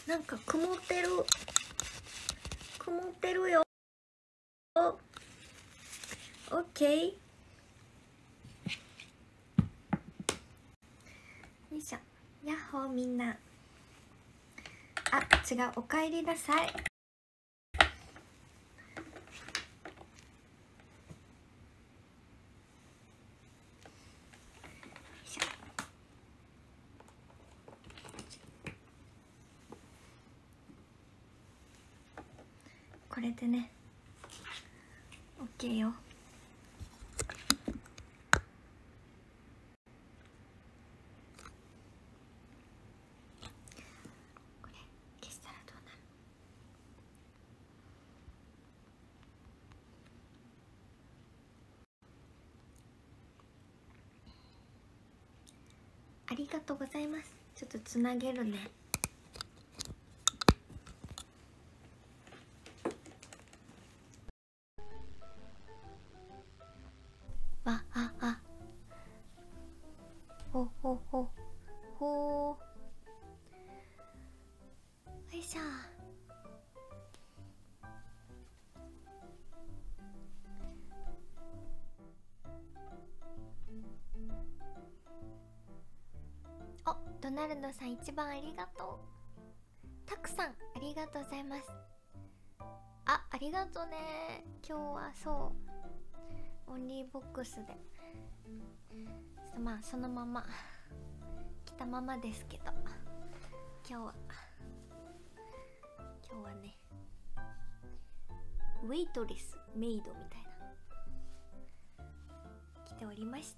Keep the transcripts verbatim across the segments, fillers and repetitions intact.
なんか曇ってる曇ってるよ。オッケー。よいしょ。やっほーみんな。あ、違う、おかえりなさい。これでね、オッケーよ。これ消したらどうなる？ありがとうございます。ちょっとつなげるね。わああほほほほー。よいしょ。お、ドナルドさん一番ありがとう。たくさんありがとうございます。あ、ありがとうね。今日はそうオンリーボックスで、まあそのまま来たままですけど、今日は今日はね、ウェイトレスメイドみたいな来ておりました。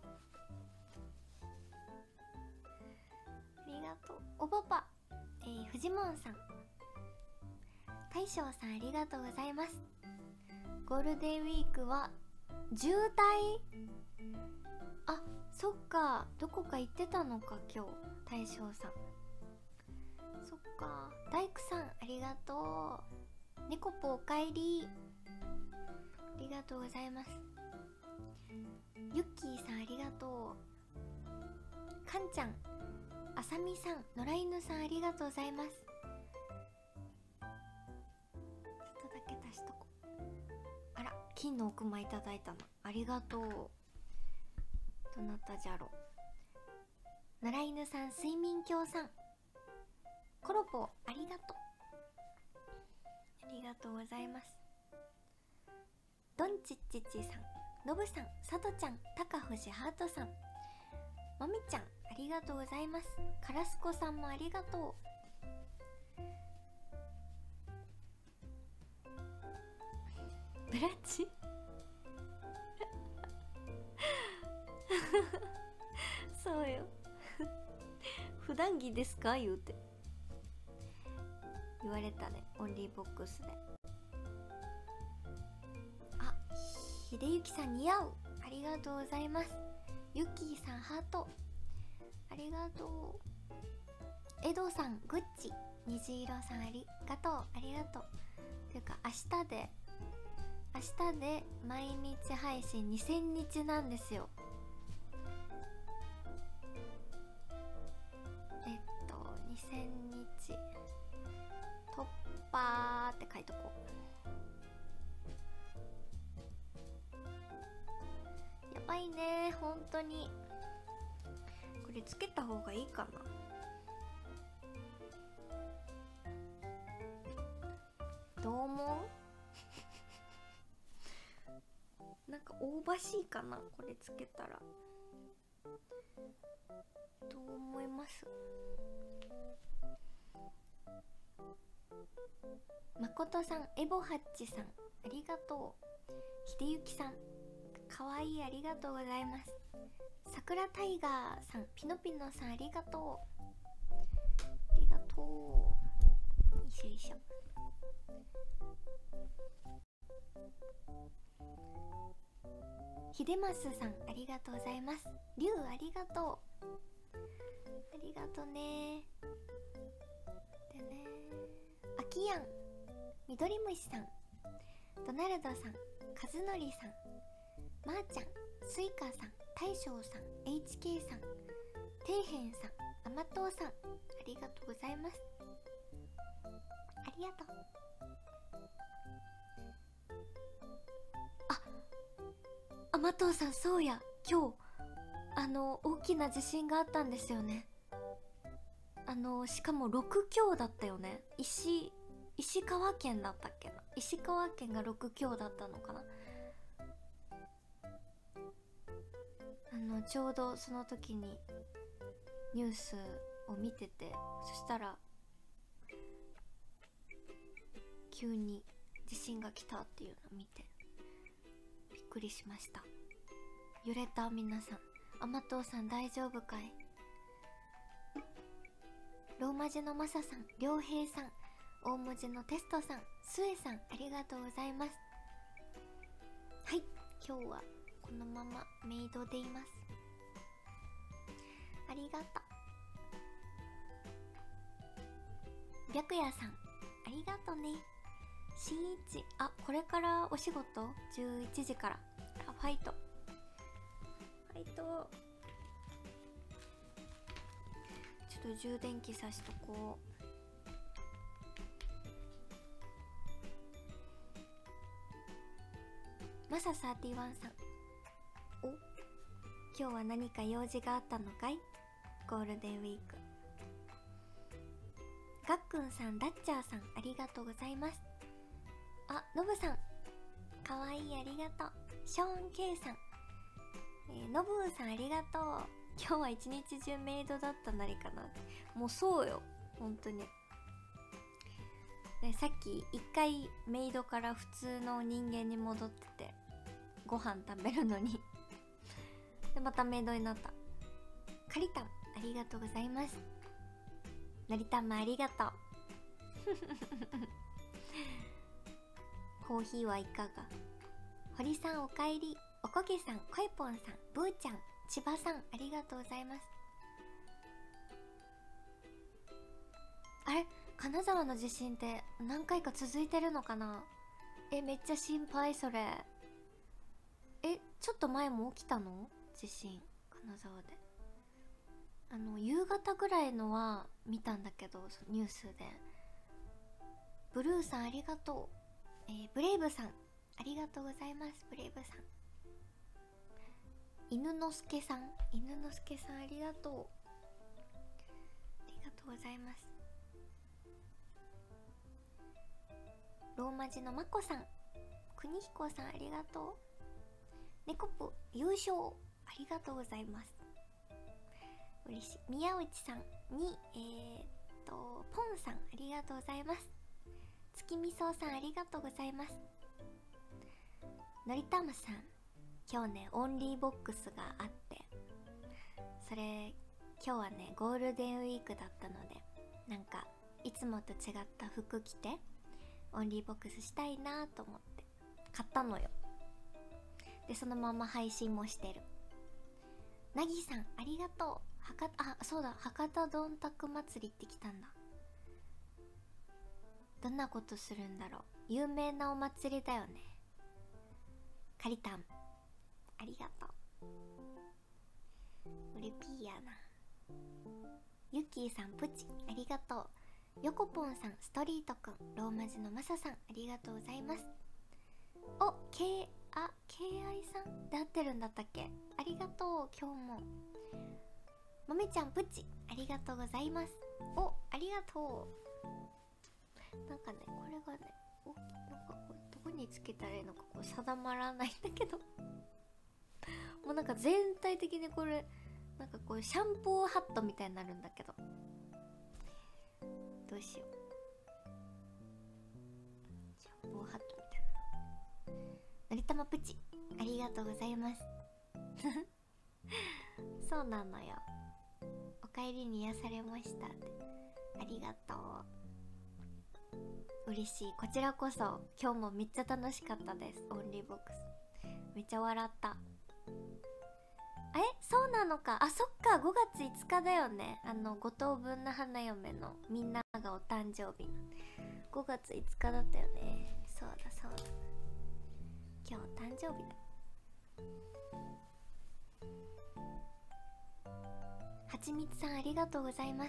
ありがとう。おばば、えー、フジモンさん、大将さんありがとうございます。ゴールデンウィークは渋滞、あ、そっか、どこか行ってたのか今日、大将さん。そっか、大工さんありがとう。猫ぽおかえり、ありがとうございます。ユッキーさんありがとう。かんちゃん、あさみさん、野良犬さんありがとうございます。ちょっとだけ足しとこう。あら、金の奥間いただいたのありがとう。どなたじゃろ。野良犬さん、睡眠郷さん、コロポありがとう。ありがとうございます。ドンチッチッチさん、ノブさん、サトちゃん、タカフジハートさん、マミちゃんありがとうございます。カラスコさんもありがとう。ブラッチそうよ普段着ですか言うて言われたね、オンリーボックスで。あ、ひでゆきさん似合う、ありがとうございます。ゆきーさんハートありがとう。エドさんグッチ、虹色さんありがとう、ありがとう。というか明日で明日で毎日配信にせんにちなんですよ。えっとにせんにち突破って書いとこう。やばいね、本当に。これつけた方がいいかな。どう思うなんか香ばしいかな、これつけたら。どう思います？まことさん、エボハッチさんありがとう。ひでゆきさんかわいい、ありがとうございます。さくらタイガーさん、ピノピノさんありがとう、ありがとう。よいしょよいしょ。ひでますさんありがとうございます。りゅうありがとう、ありがとね。でね、あきやん、みどりむしさん、ドナルドさん、かずのりさん、まーちゃん、スイカさん、大将さん、エイチケー さん、ていへんさん、 甘党さんありがとうございます。ありがとう。あ、甘党さん、そうや、今日あの大きな地震があったんですよね。あのしかもろく強だったよね。石石川県だったっけな。石川県がろく強だったのかな。あのちょうどその時にニュースを見てて、そしたら急に地震が来たっていうのを見てびっくりしました。揺れた。皆さん、甘党さん大丈夫かい。ローマ字のマサさん、良平さん、大文字のテストさん、スエさん、ありがとうございます。はい、今日はこのままメイドでいます。ありがとう。白夜さん、ありがとね。しんいち、あ、これからお仕事じゅういちじから。あ、ファイトファイト。ちょっと充電器さしとこう。マササーティワンさん、お、今日は何か用事があったのかい。ゴールデンウィーク。がっくんさん、ダッチャーさん、ありがとうございます。あ、ノブさん、かわいい、ありがとう。ショーン K さん、えー、ノブーさん、ありがとう。今日は一日中メイドだったなりかな。もうそうよ、本当に。で、さっき一回メイドから普通の人間に戻ってて、ご飯食べるのにでまたメイドになった。カリタン、ありがとうございます。のりたんもありがとうコーヒーはいかが。堀さん、おかえり。おこげさん、こいぽんさん、ブーちゃん、千葉さん、ありがとうございます。あれ、金沢の地震って何回か続いてるのかな。え、めっちゃ心配それ。え、ちょっと前も起きたの地震、金沢で。あの夕方ぐらいのは見たんだけど、ニュースで。ブルーさん、ありがとう。えー、ブレイブさん、ありがとうございます。ブレイブさん。犬之助さん、犬之助さん、ありがとう。ありがとうございます。ローマ字のまこさん、国彦さん、ありがとう。ネコプ優勝、ありがとうございます。嬉しい。宮内さんに、えー、っとポンさん、ありがとうございます。月見そうさん、ありがとうございます。のりたまさん、今日ねオンリーボックスがあって、それ今日はねゴールデンウィークだったので、なんかいつもと違った服着てオンリーボックスしたいなと思って買ったのよ。でそのまま配信もしてる。なぎさん、ありがとう。博多、あ、そうだ、博多どんたく祭りって来たんだ。どんなことするんだろう。有名なお祭りだよね。カリタン、ありがとう。うれピーやな。ゆきーさん、プチ、ありがとう。ヨコポンさん、ストリートくん、ローマ字のマサさん、ありがとうございます。お、K、あ、ケーアイ さんで合ってるんだったっけ。ありがとう。今日もまめちゃん、プチ、ありがとうございます。お、ありがとう。なんかね、これがね、お、なんかこれどこにつけたらいいのかこう定まらないんだけどもうなんか全体的にこれなんかこうシャンプーハットみたいになるんだけど、どうしよう。シャンプーハットみたいな。のりたまプチ、ありがとうございますそうなのよ。お帰りに癒されましたって、ありがとう。嬉しい。こちらこそ今日もめっちゃ楽しかったです。オンリーボックスめっちゃ笑った。え、そうなのか。あ、そっか、ごがついつかだよね。あのご等分の花嫁のみんながお誕生日のごがついつかだったよね。そうだそうだ、今日お誕生日だ。ははちみつさんありがとうございます。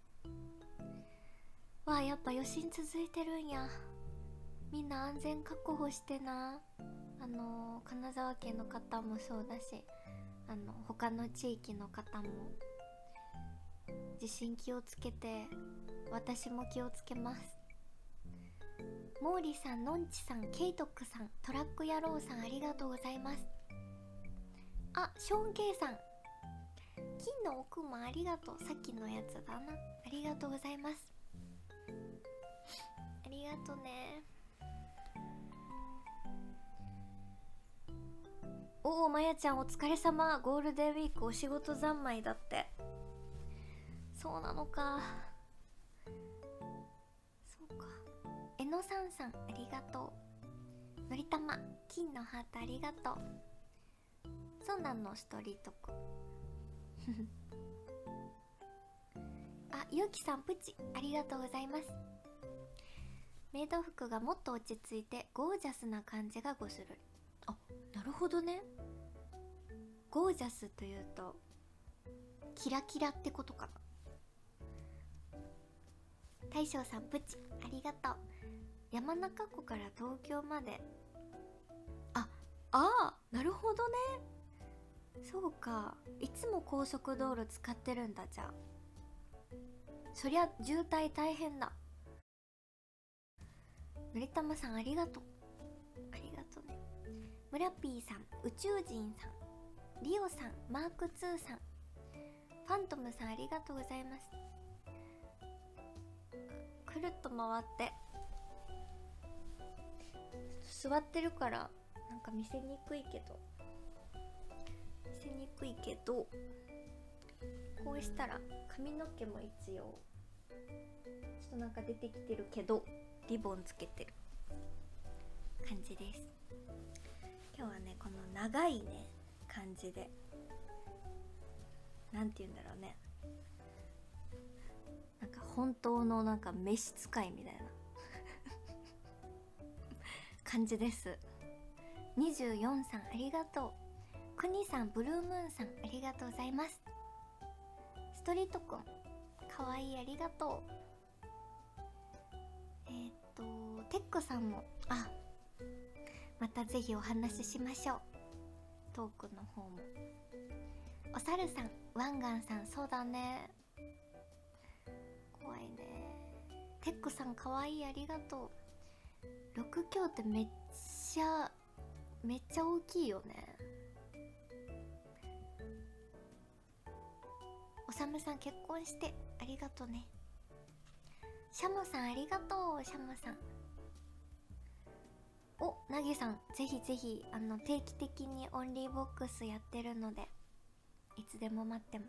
わあ、やっぱ余震続いてるんや。みんな安全確保してな。あのー、金沢県の方もそうだし、あの他の地域の方も地震気をつけて、私も気をつけます。モーリさん、のんちさん、ケイトックさん、トラック野郎さんありがとうございます。あ、ショーンケイさん、金の奥もありがとう。さっきのやつだな。ありがとうございます。ありがとね。おお、まやちゃんお疲れ様。ゴールデンウィークお仕事三昧だって。そうなのか。そうか。えのさんさんありがとう。のりたま金のハートありがとう。そうなの、ストリートくあ、ゆうきさんプチありがとうございます。メイド服がもっと落ち着いてゴージャスな感じがごする。あ、なるほどね。ゴージャスというとキラキラってことかな。大将さんプチありがとう。山中湖から東京まで。あ、あー、なるほどね。そうか、いつも高速道路使ってるんだ。じゃあそりゃ渋滞大変だ。のりたまさんありがとう。ありがとうね。ムラピーさん、宇宙人さん、リオさん、マークツーさん、ファントムさんありがとうございます。くるっと回って、座ってるからなんか見せにくいけど見せにくいけどこうしたら髪の毛も一応ちょっとなんか出てきてるけどリボンつけてる感じです。今日はね、この長いね感じで、なんて言うんだろうね、なんか本当のなんか召使いみたいな感じです。にじゅうよんさんありがとう。くにさん、ブルームーンさんありがとうございます。ストリートくんかわいいありがとう。えー、っとテックさんも、あ、またぜひお話ししましょう。トークの方も。おさるさん、ワンガンさん、そうだね、怖いね。テックさんかわいいありがとう。ろく強ってめっちゃめっちゃ大きいよね。おさむさん結婚してありがとね。シャモさんありがとう。シャモさん、お、なぎさんぜひぜひあの定期的にオンリーボックスやってるのでいつでも待ってます。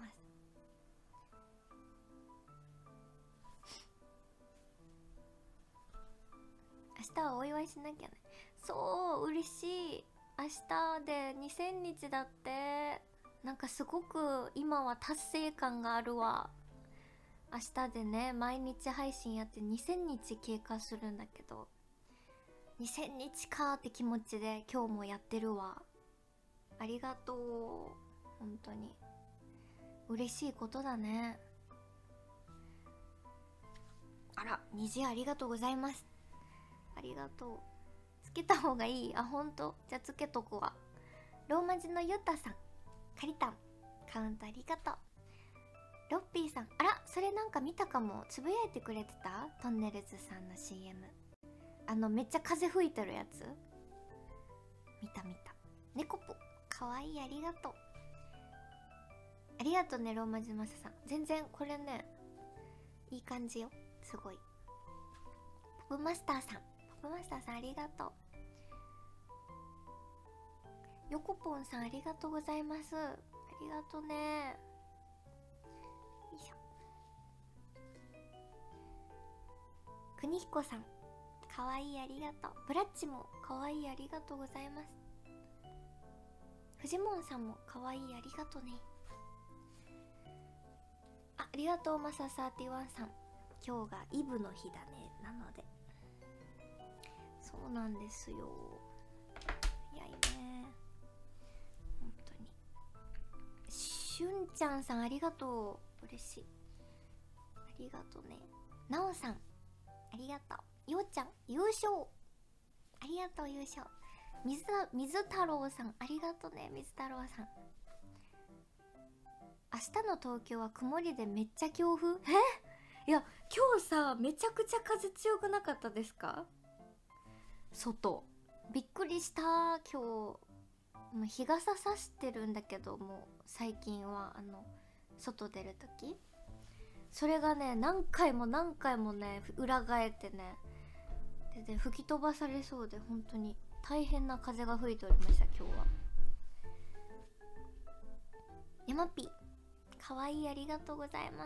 明日はお祝いしなきゃね。そう、嬉しい。明日でにせんにちだって。なんかすごく今は達成感があるわ。明日でね、毎日配信やってにせんにち経過するんだけど、にせんにちかーって気持ちで今日もやってるわ。ありがとう、本当に嬉しいことだね。あら、虹ありがとうございます。ありがとう。つけた方がいい？あ、ほんと？じゃあつけとくわ。ローマ字のゆたさん、カリタンカウントありがとう。ロッピーさん、あら、それなんか見たかも。つぶやいてくれてた？トンネルズさんの シーエム、 あのめっちゃ風吹いてるやつ見た見た。猫ぽかわいいありがとう。ありがとうね、ローマ字マサさん。全然これねいい感じよ、すごい。ポブマスターさん、ポブマスターさんありがとう。ヨコポンさんありがとうございます。ありがとうね。よいしょ。国彦さんかわいいありがとう。ブラッチもかわいいありがとうございます。フジモンさんもかわいいありがとうね。あ、ありがとうマササーティワンさん。今日がイブの日だね。なのでそうなんですよ。早いね本当に。シしゅんちゃんさんありがとう、嬉しい、ありがとうね。なおさんありがとう。ようちゃん優勝ありがとう、優勝。水水太郎さんありがとうね、水太郎さん。明日の東京は曇りでめっちゃ強風。え、いや今日さめちゃくちゃ風強くなかったですか？外びっくりした。今日もう日傘さしてるんだけど、もう最近はあの外出るときそれがね何回も何回もね裏返ってね、でで吹き飛ばされそうで本当に大変な風が吹いておりました今日は。ヤマピーかわいい、ありがとうございます。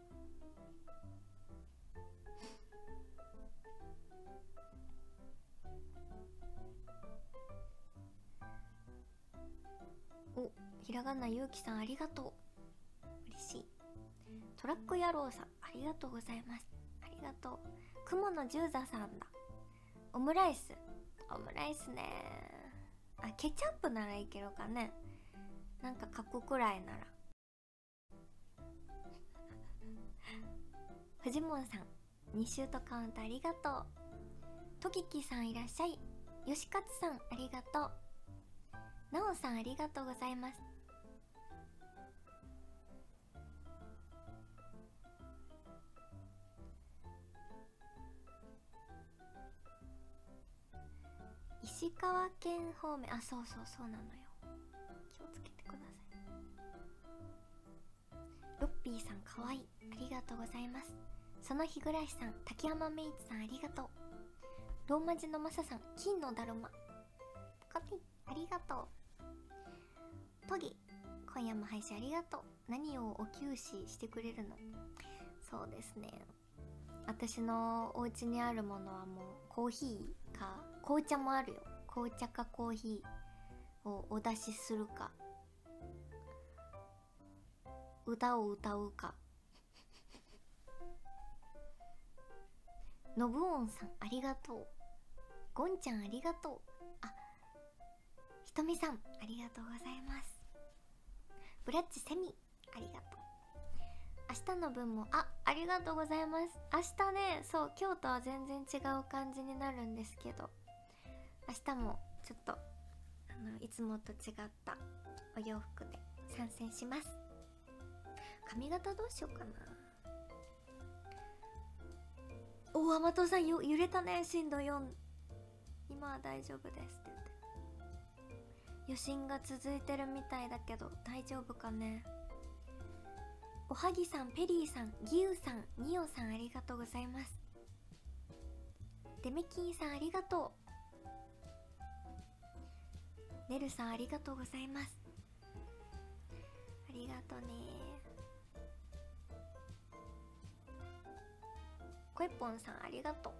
お、ひらがなゆうきさんありがとう、嬉しい。トラック野郎さんありがとうございます、ありがとう。雲の十座さんだ。オムライス、オムライスね。あ、ケチャップならいけるかね、なんか書くくらいなら。フジモンさんにシュートカウントありがとう。トキキさんいらっしゃい。よしかつさんありがとう。なおさんありがとうございます。石川県方面、あ、そうそうそうなのよ、気をつけてください。ロッピーさんかわいい、ありがとうございます。その日暮らしさん、滝山メイツさんありがとう。ローマ字のマサさん、金のだるまポカピありがとう。トギ今夜も配信ありがとう。何をお給仕してくれるの？そうですね、私のお家にあるものはもうコーヒーか紅茶もあるよ。紅茶かコーヒーをお出しするか、歌を歌うか。のぶおんさんありがとう。ゴンちゃんありがとう。あ、ひとみさんありがとうございます。ブラッチセミありがとう。明日の分もあありがとうございます。明日ね、そう今日とは全然違う感じになるんですけど、明日もちょっとあのいつもと違ったお洋服で参戦します。髪型どうしようかな。おお、甘党さんよ揺れたね、震度よん。今は大丈夫ですって言って、余震が続いてるみたいだけど大丈夫かね。おはぎさん、ペリーさん、ギウさん、ニオさんありがとうございます。デメキンさんありがとう。ネルさんありがとうございます。ありがとうね。コエポンさんありがとう。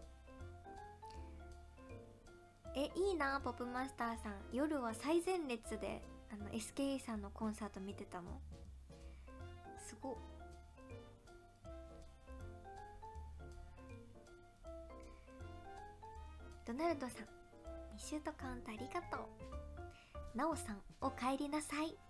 え、いいな、ポップマスターさん。夜は最前列であの エスケーイー さんのコンサート見てたの。すごっ。ドナルドさんにシュートカウントありがとう。なおさんおかえりなさい。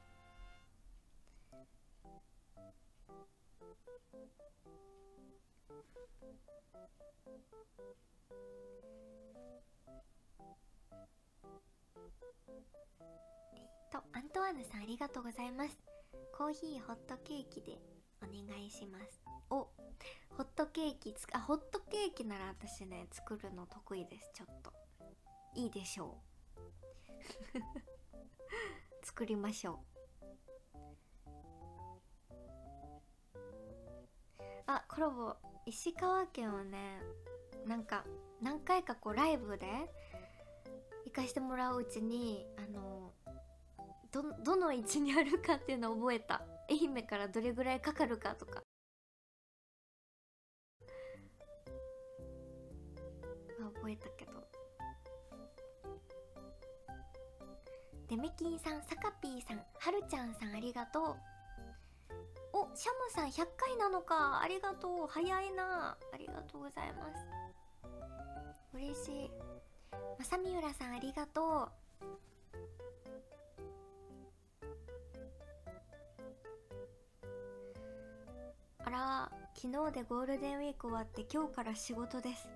とアントワーヌさんありがとうございます。コーヒーホットケーキでお願いします。お、ホットケーキつあホットケーキなら私ね作るの得意です。ちょっといいでしょう作りましょう。あ、コラボ石川県はね、なんか何回かこうライブで行かしてもらううちに、あのど, どの位置にあるかっていうのを覚えた。愛媛からどれぐらいかかるかとか覚えたけど。デメキンさん、サカピーさん、はるちゃんさんありがとう。お、シャムさんひゃっかいなのか、ありがとう。早いな、ありがとうございます。嬉しい。まさみうらさんありがとう。 あら、昨日でゴールデンウィーク終わって今日から仕事です。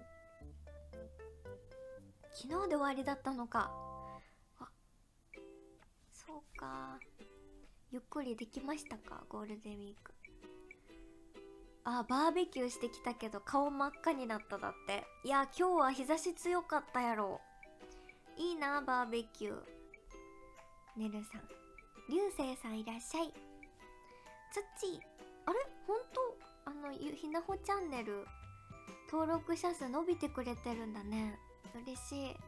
昨日で終わりだったのか。あ、そうか。ゆっくりできましたか、ゴールデンウィーク。あ、バーベキューしてきたけど顔真っ赤になっただって。いや、今日は日差し強かったやろ。いいな、バーベキュー。ねるさん、りゅうせいさんいらっしゃい。つっちー、あれ、ほんとあのゆひなほチャンネル登録者数伸びてくれてるんだね。嬉しい。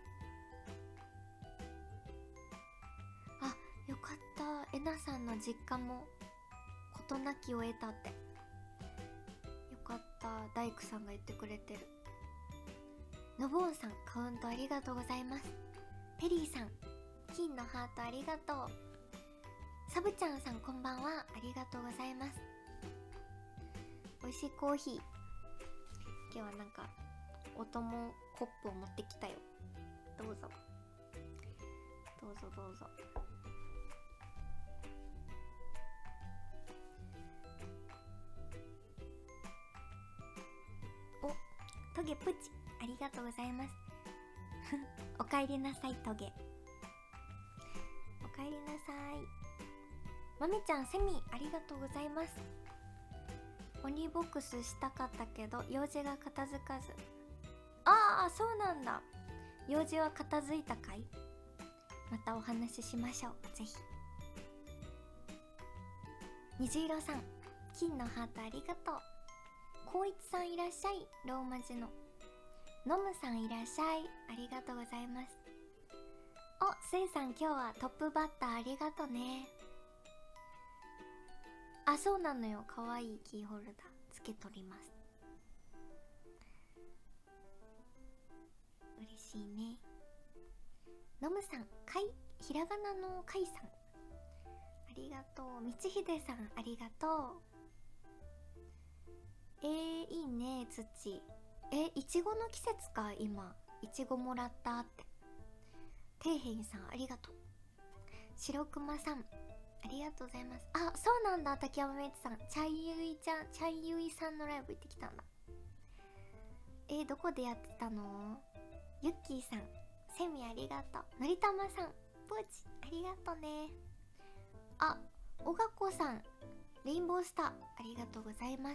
あ、よかった。えなさんの実家も事なきを得たって。よかった。大工さんが言ってくれてる。のぼんさん、カウントありがとうございます。ペリーさん、金のハートありがとう。サブちゃんさん、こんばんは。ありがとうございます。美味しいコーヒー。今日はなんかお供コップを持ってきたよ。どうぞどうぞどうぞ。お、トゲプチありがとうございます。おかえりなさいトゲ。おかえりなさい。まめちゃん、セミありがとうございます。鬼ボックスしたかったけど用事が片付かず。ああ、そうなんだ。用事は片付いたかい。またお話ししましょう、ぜひ。虹色さん、金のハートありがとう。光一さんいらっしゃい。ローマ字のノムさんいらっしゃい。ありがとうございます。お、スイさん、今日はトップバッターありがとね。あ、そうなのよ。かわいいキーホルダーつけとります。嬉しいね。ノムさん、かい、ひらがなのかいさんありがとう。道秀さんありがとう。えー、いいね、土。え、いちごの季節か。今いちごもらったって。底辺さんありがとう。白熊さんありがとうございます。あ、そうなんだ。竹山めいつさん、チャイユイちゃん、チャイユイさんのライブ行ってきたんだ。えー、どこでやってたの。ユッキーさん、セミありがとう。のりたまさん、ポーチありがとうね。あ、おがこさん、レインボースターありがとうございます。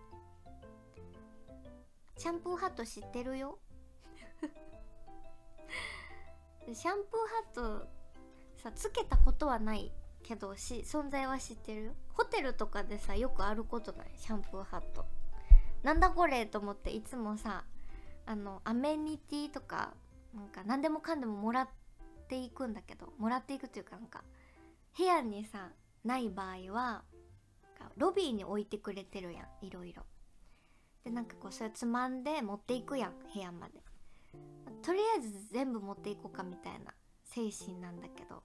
シャンプーハット知ってるよ。シャンプーハットさ、つけたことはないけどし、存在は知ってるよ。ホテルとかでさ、よくあることない、シャンプーハット。なんだこれと思って、いつもさ、あのアメニティとかなんか何でもかんでももらっていくんだけど、もらっていくというか、なんか部屋にさない場合はロビーに置いてくれてるやん、いろいろ。で、なんかこうそれつまんで持っていくやん、部屋まで。とりあえず全部持っていこうかみたいな精神なんだけど、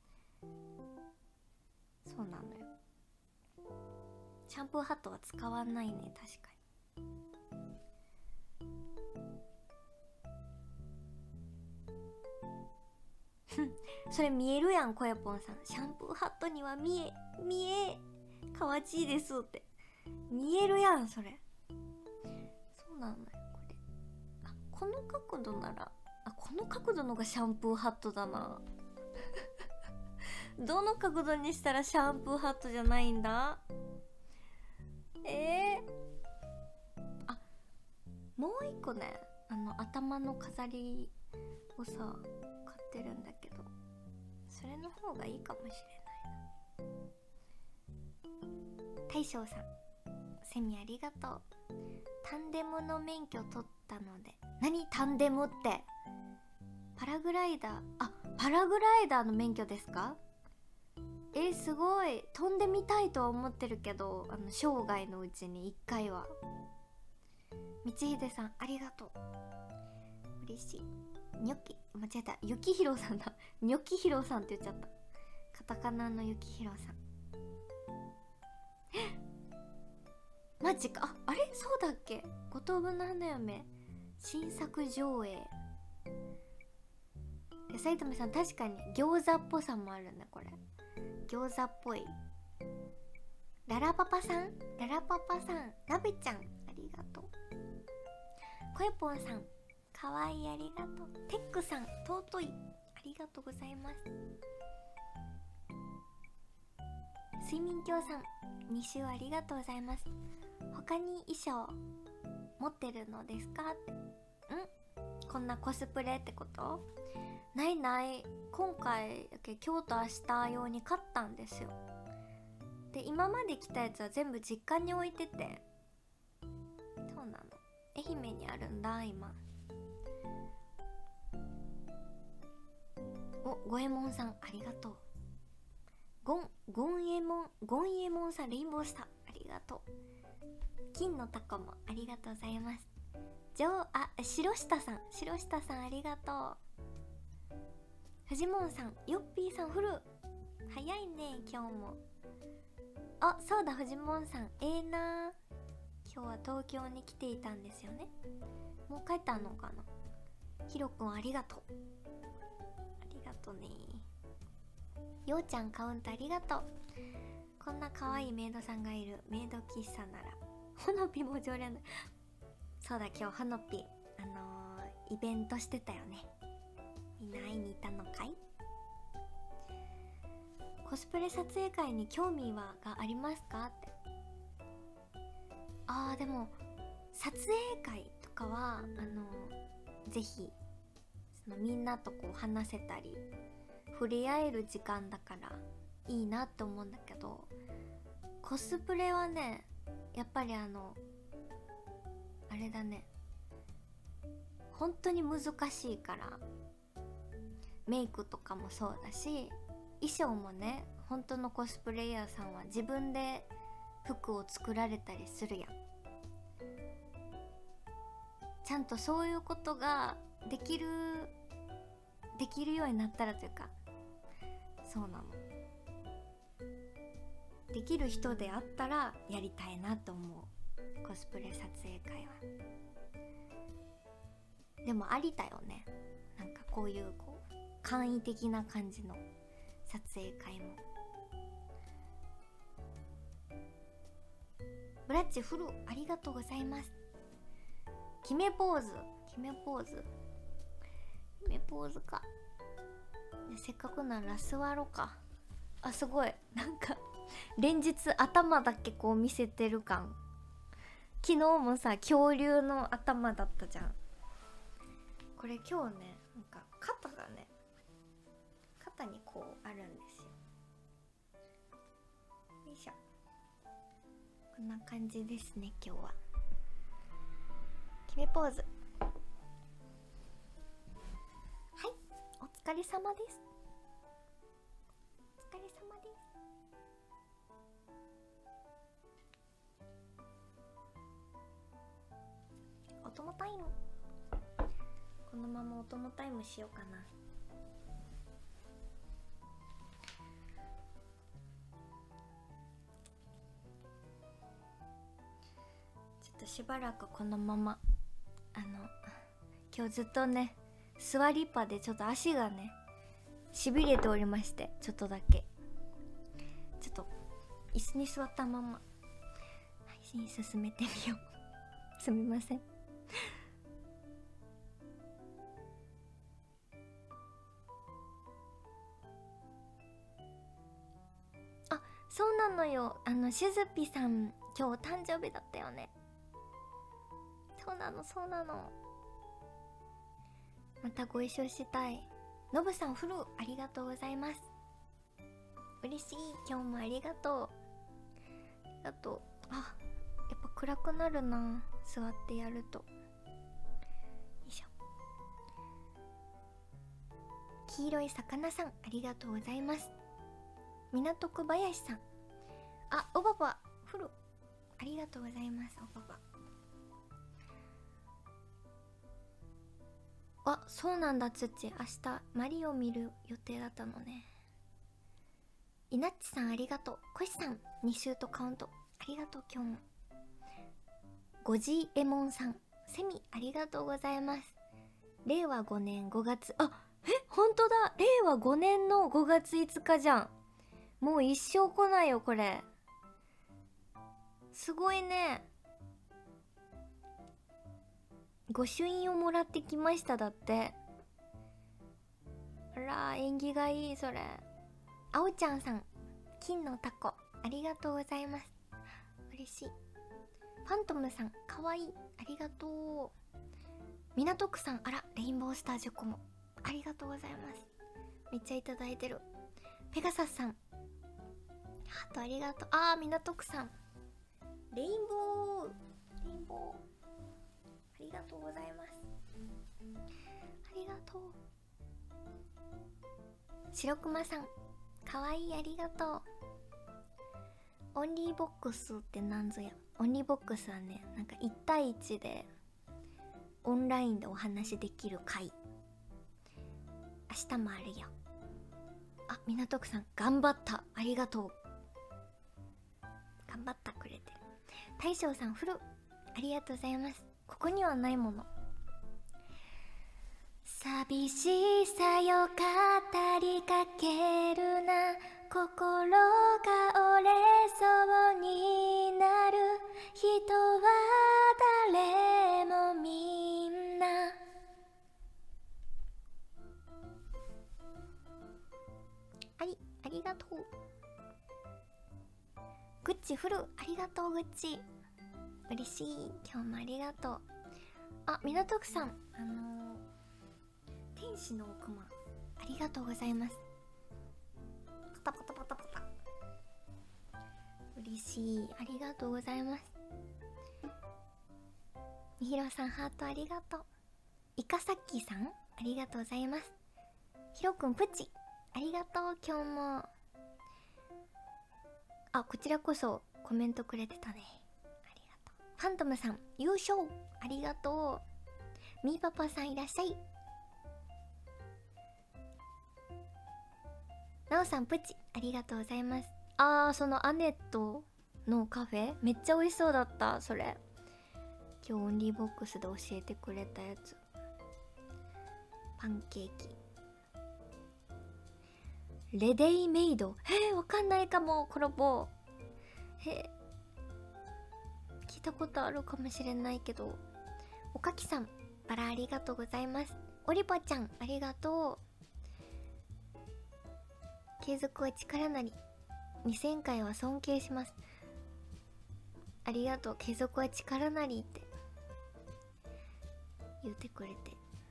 そうなのよ。シャンプーハットは使わないね、確かに。それ見えるやん、こやぽんさん。シャンプーハットには見え見えかわちいですって見えるやん、それ。そうなのよ、これ。あ、この角度なら、あ、この角度のがシャンプーハットだな。どの角度にしたらシャンプーハットじゃないんだ。えー、あ、もう一個ね、あの頭の飾りをさ買ってるんだけど、それの方がいいかもしれないな。大将さん、セミありがとう。タンデムの免許取ったので。何タンデムって。パラグライダー、あ、パラグライダーの免許ですか。えー、すごい。飛んでみたいとは思ってるけど、あの生涯のうちにいっかいは。道秀さんありがとう。嬉しい。ニョキ、間違えた、ゆきひろさんだ。ニョキひろさんって言っちゃった。カタカナのゆきひろさん。マジか。あ、あれそうだっけ。五等分の花嫁新作上映。さいたまさん、確かに餃子っぽさもあるね、これ。餃子っぽい。 ララパパさん、ララパパさん、ラベちゃん、ありがとう。コエポンさん、かわいい、ありがとう。テックさん、尊い、ありがとうございます。睡眠教さん、に週ありがとうございます。他に衣装持ってるのですかって。んこんなコスプレってこと？ないない。今回だけ今日と明日用に買ったんですよ。で今まで着たやつは全部実家に置いてて、そうなの、愛媛にあるんだ今。お、ゴエモンさんありがとう。ゴン、ゴンエモン、ゴンエモンさん、レインボースターありがとう。金のタコもありがとうございます。ジョー、あ、白下さん、白下さんありがとう。フジモンさん、ヨッピーさん、フル早いね今日も。あ、そうだ、フジモンさん、ええー、なー。今日は東京に来ていたんですよね。もう帰ったのかな。ヒロくんありがとう。ありがとうね。ようちゃんカウントありがとう。こんな可愛いメイドさんがいるメイド喫茶ならほのぴも常連だ。そうだ、今日ほのぴあのー、イベントしてたよね。みんな会いに行ったのかい？コスプレ撮影会に興味はがありますかって。あーでも撮影会とかはあのー、ぜひそのみんなとこう話せたり触れ合える時間だからいいなって思うんだけど、コスプレはねやっぱりあのあれだね、本当に難しいから、メイクとかもそうだし衣装もね、本当のコスプレイヤーさんは自分で服を作られたりするやん。ちゃんとそういうことができるできるようになったらというか、そうなの、できる人であったらやりたいなと思う、コスプレ撮影会は。でもありだよね、なんかこういうこう簡易的な感じの撮影会も。ブラッチフルありがとうございます。決めポーズ、決めポーズ、決めポーズか。せっかくなら座ろうか。あ、すごいなんか連日頭だけこう見せてる感。昨日もさ恐竜の頭だったじゃん。これ今日ね、なんか肩がね、肩にこうあるんですよ。よいしょ、こんな感じですね今日は。決めポーズ。はい、お疲れ様です。お疲れ様です。お供タイム。このままお供タイムしようかな。ちょっとしばらくこのまま、あの今日ずっとね座りっぱでちょっと足がねしびれておりまして、ちょっとだけちょっと椅子に座ったまま配信進めてみようすみません。あ、そうなのよ、あのしずぴさん今日誕生日だったよね。そうなのそうなの、またご一緒したい。のぶさんフルありがとうございます。嬉しい、今日もありがとう。ありがとう。あ、やっぱ暗くなるな、座ってやると。よいしょ。黄色い魚さんありがとうございます。港区林さん、あ、おばばフルありがとうございます。おばば、あ、そうなんだ、つっち明日マリオ見る予定だったのね。いなっちさんありがとう。こしさんに週とカウントありがとう今日も。ごじえもんさんセミありがとうございます。れいわごねんごがつ、あ、え、ほんとだ、れいわごねんのごがついつかじゃん。もう一生来ないよこれ。 すごいね。御朱印をもらってきましただって。あら、縁起がいい。それあおちゃんさん、金のタコありがとうございます。嬉しい。ファントムさん、かわいい、ありがとう。港区さん、あら、レインボースターじゅっこもありがとうございます。めっちゃいただいてる。ペガサスさん、ハートありがとう。あー、港区さん、レインボーレインボーありがとうございます。ありがとう。白熊さん、かわいい、ありがとう。オンリーボックスってなんぞや。オンリーボックスはね、なんかいち対いちでオンラインでお話できる会、明日もあるよ。あ、港区さん、頑張った、ありがとう。頑張ったくれてる。大将さん、フルありがとうございます。ここにはないもの。寂しさよ語りかけるな、心が折れそうになる人は誰もみんな。はい、ありがとう。グッチフルありがとう。グッチ嬉しい、今日もありがとう。あ、港区さん、あのー、天使の奥間ありがとうございます。パタパタパタパタ、嬉しい、ありがとうございます。みひろさん、ハートありがとう。いかさっきさん、ありがとうございます。ひろくん、プチありがとう、今日も。あ、こちらこそコメントくれてたね、ありがとう。ファントムさん、優勝ありがとう。みーパパさん、いらっしゃい。なおさん、プチありがとうございます。あー、そのアネットのカフェめっちゃ美味しそうだった。それ今日オンリーボックスで教えてくれたやつ、パンケーキレデイメイド。へえ、わかんないかも。コラボへえ、聞いたことあるかもしれないけど。おかきさん、バラありがとうございます。おりぽちゃん、ありがとう。継続は力なり、にせんかいは尊敬します。ありがとう。継続は力なりって言ってくれて。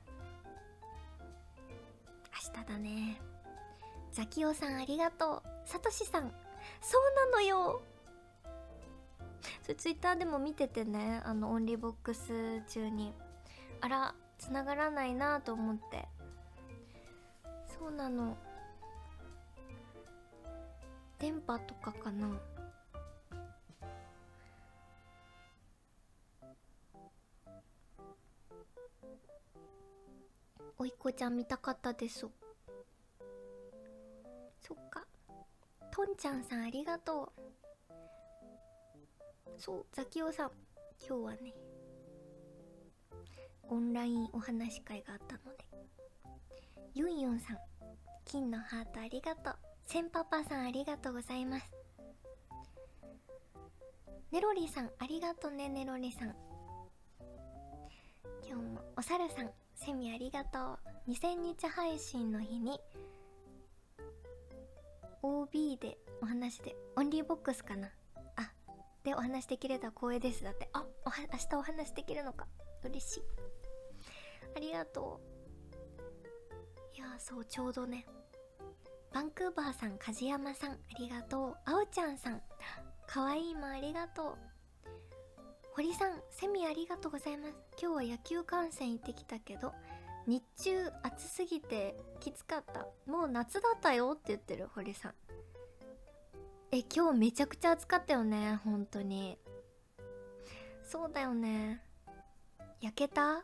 明日だね。ザキオさん、ありがとう。さとしさん、そうなのよ。それツイッターでも見ててね、あのオンリーボックス中に、あら、繋がらないなと思って。そうなの、電波とかかな。おいっ子ちゃん見たかったです。そっか。とんちゃんさん、ありがとう。そう、ザキオさん、今日はねオンラインお話し会があったので。ユンユンさん、金のハートありがとう。センパパさん、ありがとうございます。ネロリさん、ありがとうね。ネロリさん、今日も。おさるさん、セミありがとう。にせんにち配信の日に オービー でお話で、オンリーボックスかな、あでお話できれたら光栄です。だって。あ、おは明日お話できるのか、嬉しい、ありがとう。いやー、そう、ちょうどね。バンクーバーさん、梶山さん、ありがとう。あおちゃんさん、かわいいもありがとう。堀さん、セミありがとうございます。今日は野球観戦行ってきたけど、日中暑すぎてきつかった。もう夏だったよって言ってる。堀さん、え、今日めちゃくちゃ暑かったよね。本当にそうだよね。焼けた？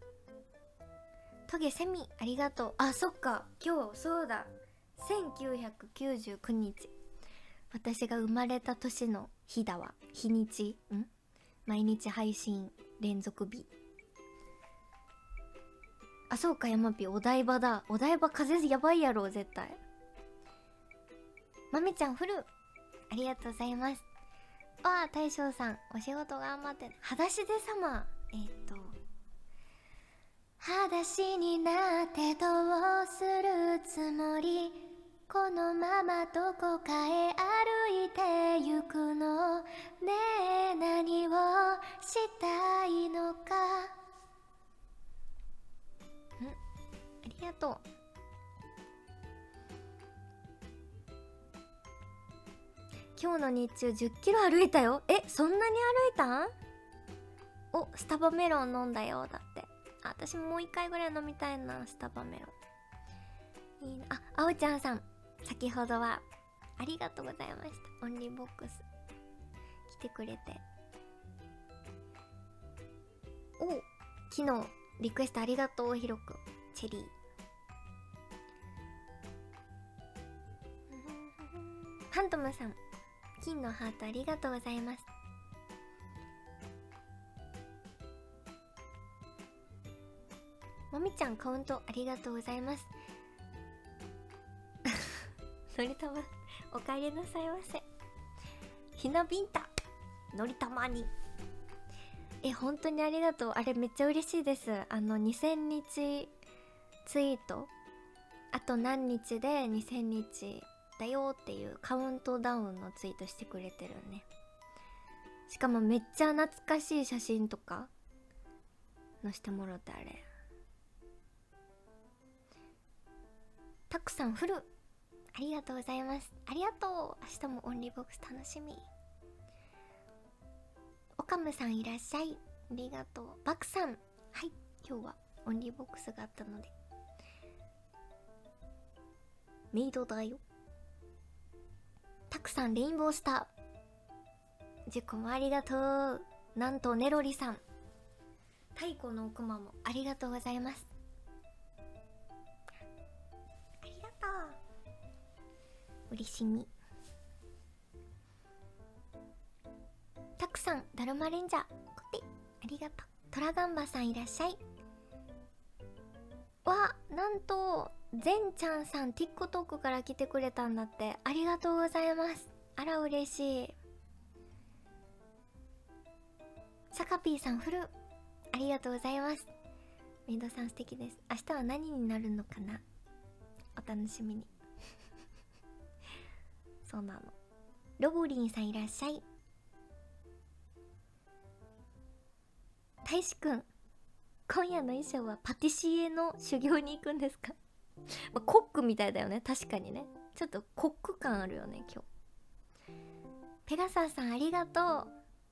トゲセミありがとう。あ、そっか、今日そうだ、せんきゅうひゃくきゅうじゅうくにち、私が生まれた年の日だわ。日にちん毎日配信連続日。あ、そうか、山ピお台場だ。お台場風やばいやろ絶対。まめちゃん、フルありがとうございます。 ああ、大将さんお仕事頑張ってね。裸足で様、えー、っと裸足になってどうするつもり、このままどこかへ歩いてゆくのねえ、何をしたいのか。ん、ありがとう。今日の日中じゅっキロ歩いたよ。え、そんなに歩いたん？お、スタバメロン飲んだよ。だってあ、私もう一回ぐらい飲みたいな、スタバメロン。いいなあ。あおちゃんさん、先ほどはありがとうございました。オンリーボックス来てくれて、お、昨日リクエストありがとう。ひろくん、チェリー。ファントムさん、金のハートありがとうございます。もみちゃん、カウントありがとうございます。のりたま、おかえりなさいませ。ひなびんた、のりたまに。え、本当にありがとう。あれめっちゃ嬉しいです。あのにせんにちツイート、あと何日でにせんにちだよっていうカウントダウンのツイートしてくれてるね。しかもめっちゃ懐かしい写真とか載せてもらって、あれたくさんフルありがとうございます。ありがとう。明日もオンリーボックス楽しみ。おかむさんいらっしゃい、ありがとう。バクさん、はい、今日はオンリーボックスがあったのでメイドだよ。たくさんレインボースターじゅっこもありがとう。なんとネロリさん、太鼓の奥間もありがとうございます。ありがとう、嬉しみ。たくさんだるまレンジャーコテありがとう。トラガンバさんいらっしゃい。わ、なんとゼンちゃんさん TikTok から来てくれたんだって。ありがとうございます。あら嬉しい。サカピーさんフルありがとうございます。メイドさん素敵です。明日は何になるのかな、お楽しみに。そうなの。ロボリンさんいらっしゃい。大志くん、今夜の衣装はパティシエの修行に行くんですか？まあ、コックみたいだよね。確かにね、ちょっとコック感あるよね今日。ペガサーさんありがとう。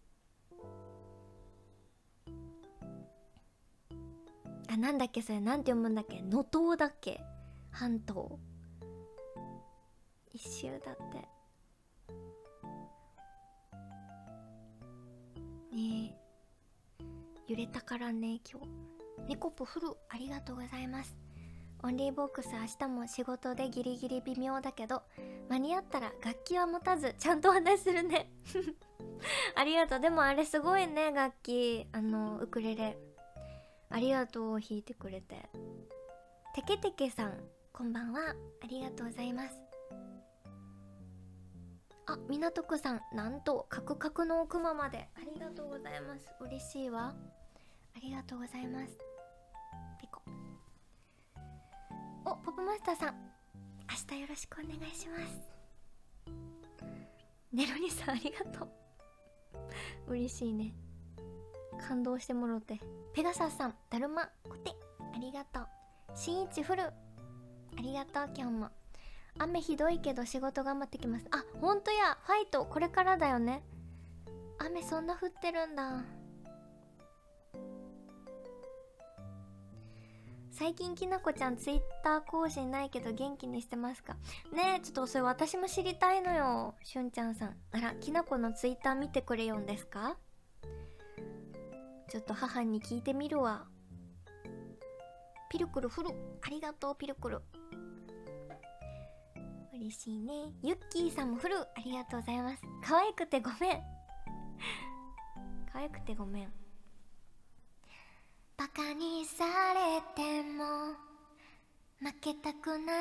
あ、なんだっけそれ、なんて読むんだっけ、能登だっけ、半島一周だってねえ。揺れたからね今日。ネコプフルありがとうございます。オンリーボックス明日も仕事でギリギリ微妙だけど、間に合ったら楽器は持たずちゃんとお話するね。ありがとう。でもあれすごいね、楽器、あのウクレレありがとう、弾いてくれて。てけてけさんこんばんは、ありがとうございます。あ、港区さん、なんとカクカクの奥間までありがとうございます。嬉しいわ、ありがとうございます。ピコ。お、ポップマスターさん明日よろしくお願いします。ネロリさんありがとう。嬉しいね、感動してもろて。ペガサスさんだるまコテありがとう。しんいちフルありがとう。今日も雨ひどいけど仕事頑張ってきます。あ、ほんとや、ファイトこれからだよね。雨そんな降ってるんだ。最近きなこちゃんツイッター更新ないけど元気にしてますかねえ。ちょっとそれ私も知りたいのよ、しゅんちゃんさん。あら、きなこのツイッター見てくれよんですか？ちょっと母に聞いてみるわ。ピルクルフルありがとう。ピルクル嬉しいね。ユッキーさんもフルありがとうございます。可愛くてごめん。可愛くてごめん。バカにされても負けたくない、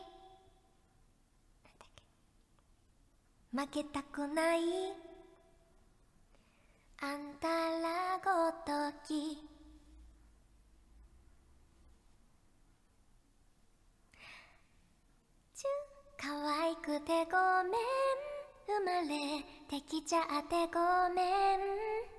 なんだっけ、負けたくないあんたらごときちゅ可愛くてごめん生まれてきちゃってごめん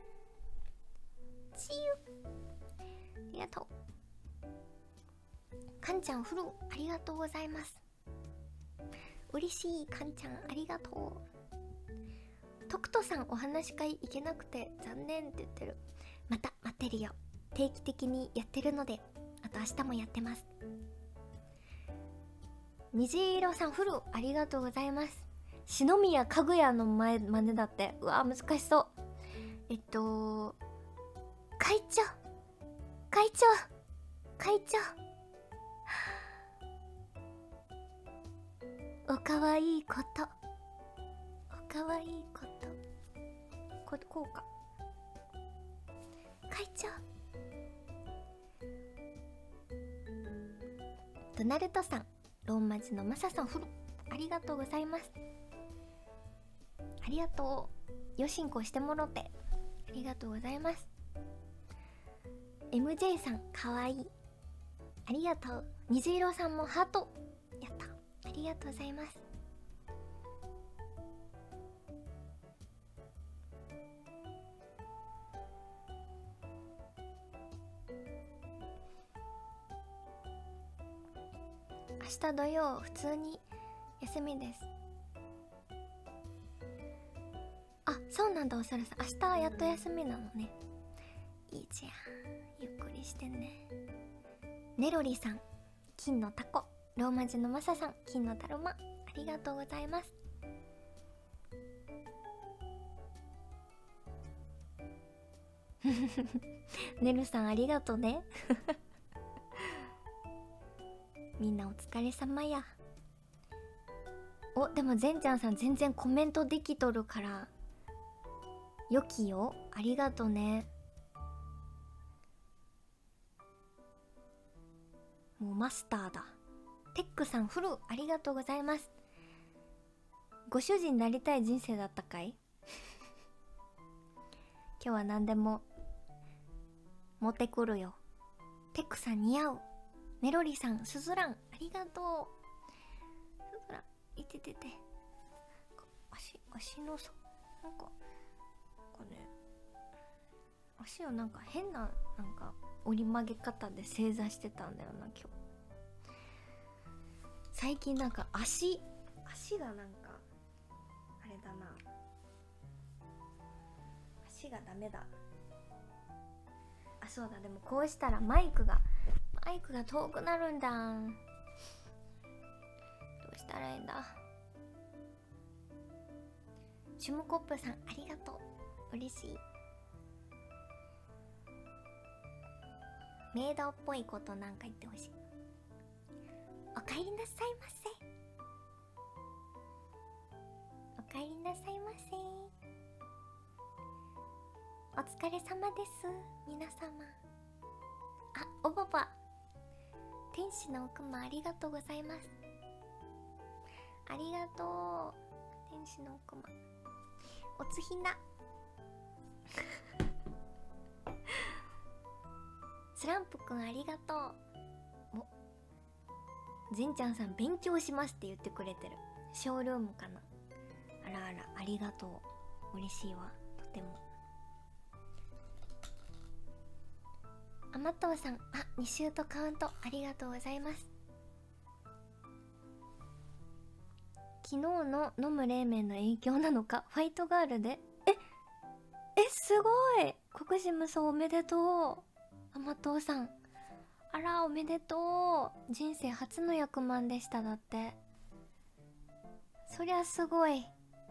ちゆありがとう。かんちゃんフルありがとうございます。嬉しい。かんちゃんありがとう。とくとさんお話し会行けなくて残念って言ってる。また待ってるよ。定期的にやってるので、あと明日もやってます。虹色さんフルありがとうございます。篠宮かぐやの前真似だって。うわ難しそう。えっと会長会長会長おかわいいことおかわいいことここうか会長ドナルドさんローマ字のマサさんフルありがとうございます。ありがとうよしんこしてもろてありがとうございます。 エムジェー さんかわいいありがとう。虹色さんもハートやったありがとうございます。明日土曜普通に休みです。あ、そうなんだ。おさるさん明日やっと休みなのね。いいじゃんゆっくりしてね。ネロリさん金のタコローマ字のマサさん金のだるまありがとうございます。ネルさんありがとね。みんなお疲れ様や。お、でもゼンちゃんさん全然コメントできとるからよきよ。ありがとね。もうマスターだ。テックさんフルありがとうございます。ご主人になりたい人生だったかい？今日は何でも持ってくるよ。テックさん似合う。メロリさんスズランありがとう。スズランいててて足足のさなんかなんかね足をなんか変ななんか折り曲げ方で正座してたんだよな今日。最近なんか足足がなんかあれだな、足がダメだ。あ、そうだ。でもこうしたらマイクがマイクが遠くなるんだ。どうしたらいいんだ。シュムコップさんありがとう。嬉しい。メイドっぽいことなんか言ってほしい。おかえりなさいませ。おかえりなさいませ。お疲れ様です。皆様。あ、おばば。天使の奥もありがとうございます。ありがとう。天使の奥も。おつひな。スランプくんありがとう。お、ゼンちゃんさん勉強しますって言ってくれてる。ショールームかな。あらあらありがとう。嬉しいわとても。あまとうさん、あ、にシュートカウントありがとうございます。昨日の飲む冷麺の影響なのかファイトガールでええすごい。国士無双おめでとう。あまとうさんあらおめでとう。人生初の役満でしただって。そりゃすごい。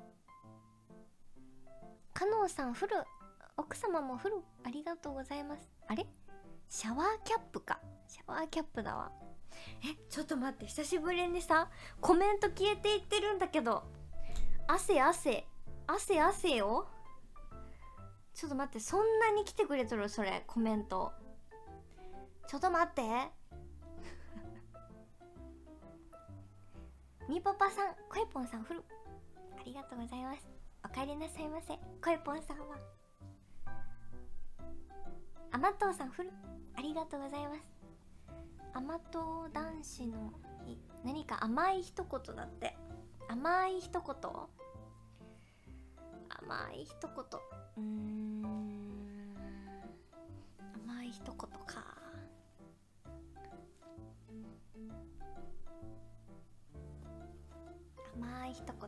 加納さんフル奥様もフルありがとうございます。あれシャワーキャップか。シャワーキャップだわ。え、ちょっと待って、久しぶりにさコメント消えていってるんだけど。汗汗汗汗よ。ちょっと待って、そんなに来てくれとるそれコメント。ちょっと待ってみパパさん、コエポンさんフルありがとうございます。お帰りなさいませ。コエポンさんは甘党さんフルありがとうございます。甘党男子の日、何か甘い一言だって。甘い一言、甘い一言、うーん甘い一言か。甘い一言、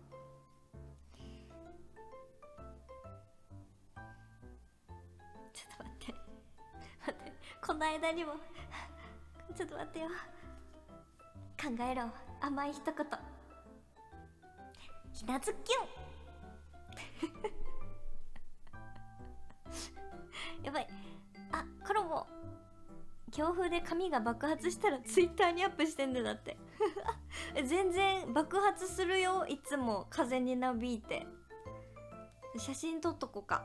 ちょっと待って待って、この間にもちょっと待ってよ、考えろ。甘い一言、ひなずきゅんやばい。あ、コロボ強風で髪が爆発したらツイッターにアップしてんだって全然爆発するよ、いつも風になびいて。写真撮っとこうか。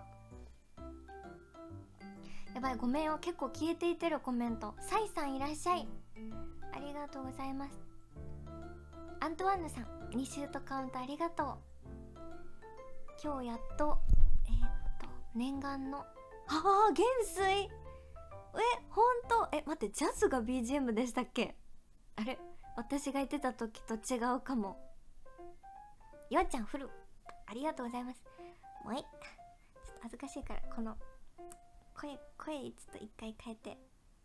やばい、ごめんよ、結構消えていてるコメント。サイさんいらっしゃい、ありがとうございます。アントワンヌさんにシュートカウントありがとう。今日やっとえー、っと念願のああ元帥、えほんと、え待って、ジャズが ビージーエム でしたっけ。あれ、私が言ってた時と違うかも。よっちゃんフルありがとうございます。もういちょっと恥ずかしいからこの声声ちょっと一回変えて、も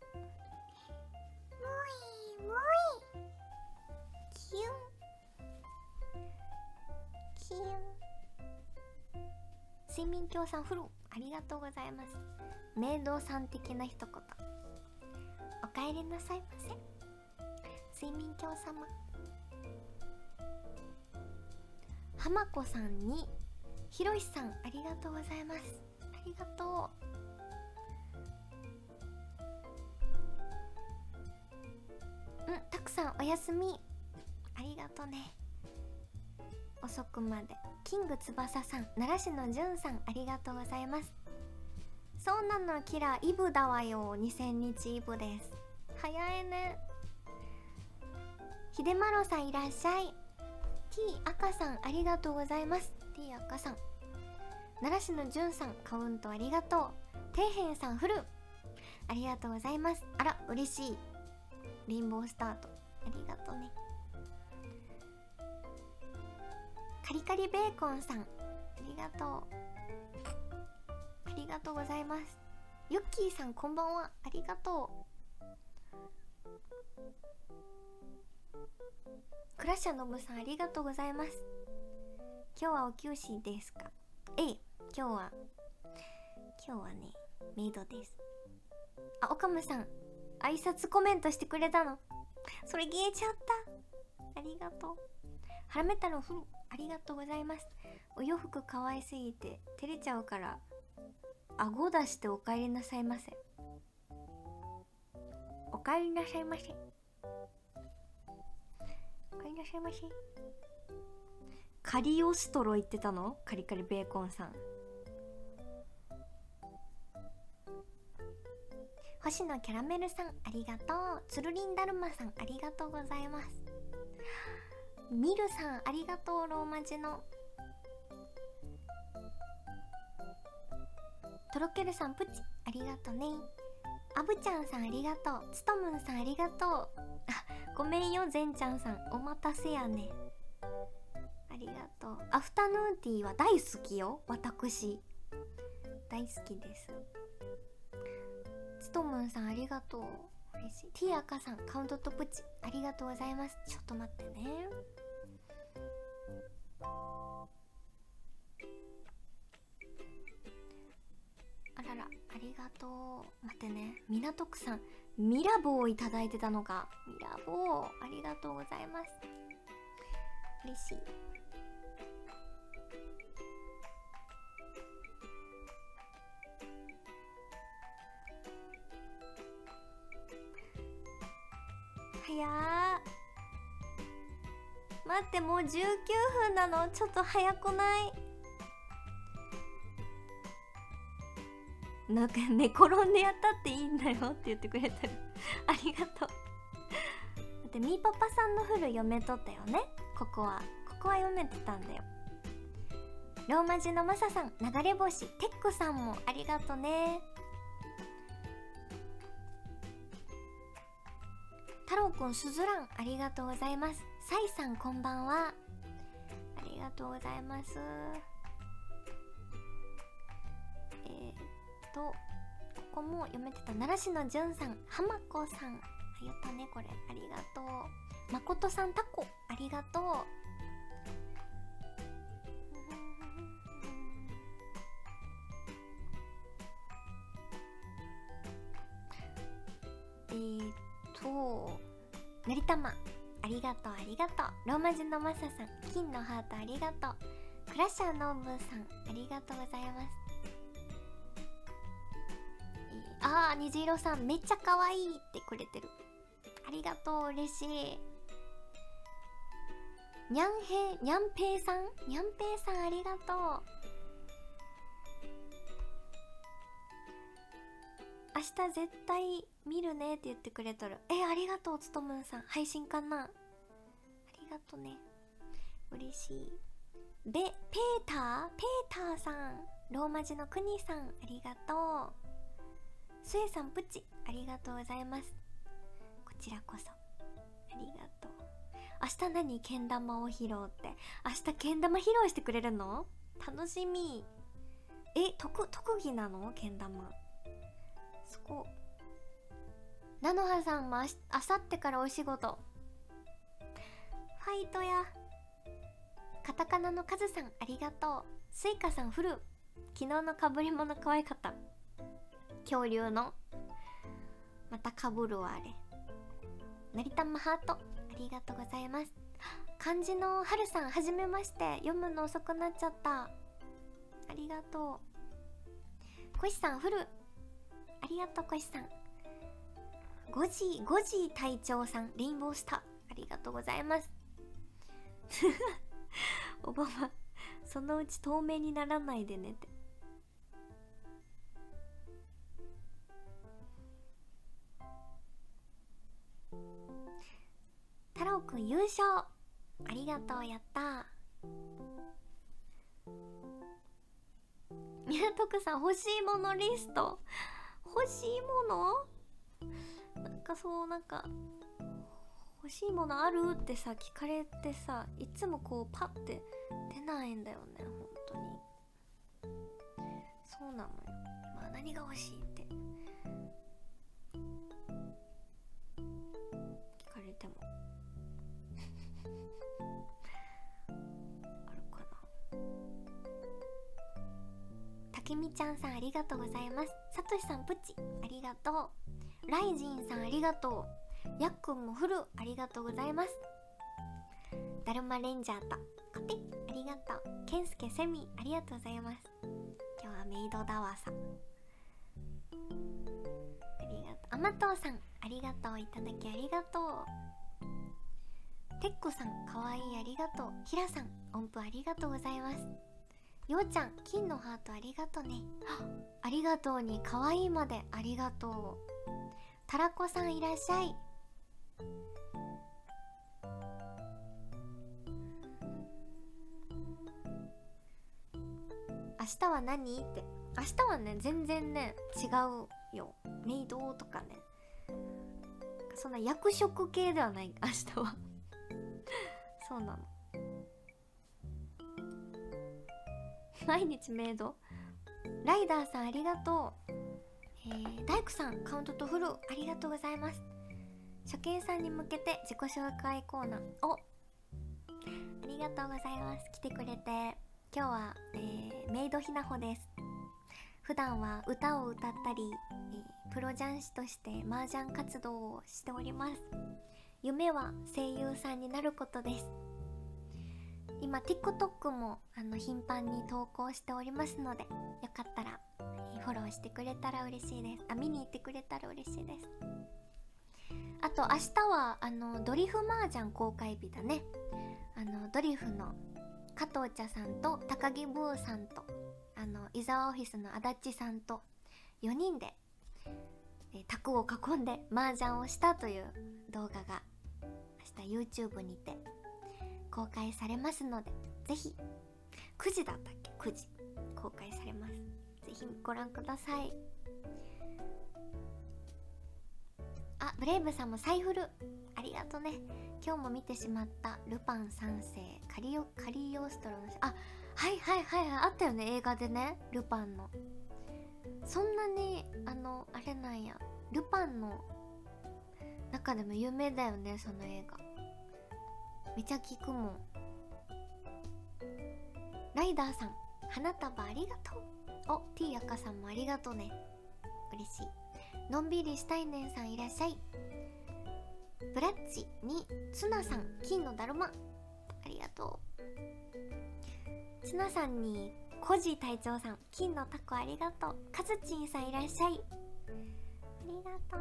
ういもういキュンキュン。睡眠教さんフルありがとうございます。メイドさん的な一言、おかえりなさいませ睡眠教様。浜子さんにひろしさんありがとうございます。ありがとう。うんたくさんおやすみ、ありがとね、遅くまで。キング翼さん、奈良市のじゅんさんありがとうございます。そうなの、キライブだわよ、にせんにちイブです。早いね。ひでまろさんいらっしゃい。 T 赤さんありがとうございます。 T 赤さん、奈良市のじゅんさんカウントありがとう。底辺さんフルありがとうございます。あら嬉しい、レインボースタートありがとうね。カリカリベーコンさんありがとう、ありがとうございます。ユッキーさんこんばんは、ありがとう。クラッシャーのぶさんありがとうございます。今日はお給仕ですか。えい、今日は今日はねメイドです。あ、オカムさん挨拶コメントしてくれたの、それ消えちゃった、ありがとう。ハラメ太郎ふんありがとうございます。お洋服可愛すぎて照れちゃうから顎出してお帰りなさいませ。お帰りなさいませ、お帰りなさいませ。カリオストロ言ってたの、カリカリベーコンさん。星野キャラメルさんありがとう。つるりんだるまさんありがとうございます。ミルさんありがとう。ローマ字のとろけるさんプチありがとね。あぶちゃんさんありがとう。つとむんさんありがとう。あ、ごめんよぜんちゃんさんお待たせやね、ありがとう。アフタヌーンティーは大好きよ、私大好きです。つとむんさんありがとう、嬉しい。ティアカさんカウントとプチありがとうございます。ちょっと待ってね。あららありがとう。待ってね、港区さんミラボーをいただいてたのか。ミラボーありがとうございます、嬉しい。早ー、待って、もうじゅうきゅうふんなの。ちょっと早くない？なんか寝転んでやったっていいんだよって言ってくれてるありがとう。だってみーパパさんのフル読めとったよね。ここはここは読めてたんだよ。ローマ字のマサさん、流れ星テックさんもありがとね。 郎くん、すずらん、ありがとうございます。さいさん、こんばんは。ありがとうございます。えー、っとここも読めてた。奈良市のじゅんさん、浜子さん、あ、言ったねこれ、ありがとう。まことさん、タコ、ありがとう。えーっとのりたま、ありがとう、ありがとう。ローマ字のマサさん、金のハート、ありがとう。クラッシャーのぶさん、ありがとうございます。えー、あー、虹色さん、めっちゃ可愛いってくれてる。ありがとう、嬉しい。にゃんへい、にゃんぺいさん、にゃんぺいさん、ありがとう。明日絶対見るねって言ってくれとる。え、ありがとう、つとむんさん。配信かな。ありがとね、嬉しい。べ、ペーターペーターさん、ローマ字のくにさん、ありがとう。スエさん、プチ、ありがとうございます。こちらこそありがとう。明日何、けん玉を披露って。明日けん玉披露してくれるの？楽しみ。え、特特技なの、けん玉。そこ。菜の葉さんもあしあさってからお仕事。ファイトや。カタカナのカズさん、ありがとう。スイカさん、フル。昨日のかぶり物可愛かった。恐竜のまたかぶるわあれ。なりたまハート、ありがとうございます。漢字のはるさん、はじめまして。読むの遅くなっちゃった。ありがとう。こしさん、フル。ありがとう、こしさん。ごじごじ隊長さん、レインボースター、ありがとうございます。おばば、そのうち透明にならないでねって。太郎くん優勝、ありがとう、やったー。宮徳さん、欲しいものリスト。欲しいものなんかそう、なんか欲しいものあるってさ聞かれてさ、いつもこうパッて出ないんだよね、本当に。そうなのよ。まあ何が欲しいって聞かれてもあるかな。たけみちゃんさん、ありがとうございます。さとしさん、プチ、ありがとう。ライジンさん、ありがとう。やっくんもフル、ありがとうございます。だるまレンジャーとコテ、ありがとう。けんすけセミ、ありがとうございます。今日はメイドだわさ。ありがとう。あまとうさん、ありがとう。いただきありがとう。てっこさん、かわいい、ありがとう。ひらさん、音符ありがとうございます。ようちゃん、金のハート、ありがとうね。ありがとうにかわいいまで、ありがとう。たらこさん、いらっしゃい。明日は何って。明日はね、全然ね違うよ。メイドとかね、そんな役職系ではない、明日は。そうなの。毎日メイド。ライダーさん、ありがとう。えー、大工さん、カウントとフル、ありがとうございます。初見さんに向けて自己紹介コーナー。お、ありがとうございます。来てくれて。今日は、えー、メイドひなほです。普段は歌を歌ったり、えー、プロ雀士として麻雀活動をしております。夢は声優さんになることです。今 TikTok もあの頻繁に投稿しておりますので、よかったら、えー、フォローしてくれたら嬉しいです。あ、見に行ってくれたら嬉しいです。あと明日はあのドリフ麻雀公開日だね。あのドリフの加藤茶さんと高木ブーさんと、あの伊沢オフィスの足立さんとよにんで、えー、卓を囲んで麻雀をしたという動画が明日 YouTube にて公開されますので、ぜひくじだったっけ、くじ公開されます。ぜひご覧ください。あ、ブブレイブさんもサイフルありがとね。今日も見てしまったルパン三世カリオカリオストロの、あ、はいはいはいはい、あったよね映画でね、ルパンの。そんなにあのあれなんや、ルパンの中でも有名だよね、その映画。めちゃ聞くもん。ライダーさん花束ありがとう。お、 T やかさんもありがとうね、嬉しい。のんびりしたいねんさんいらっしゃい。ブラッチにツナさん金のだるまありがとう。ツナさんにコジ隊長さん金のタコありがとう。カズチンさんいらっしゃい、ありがと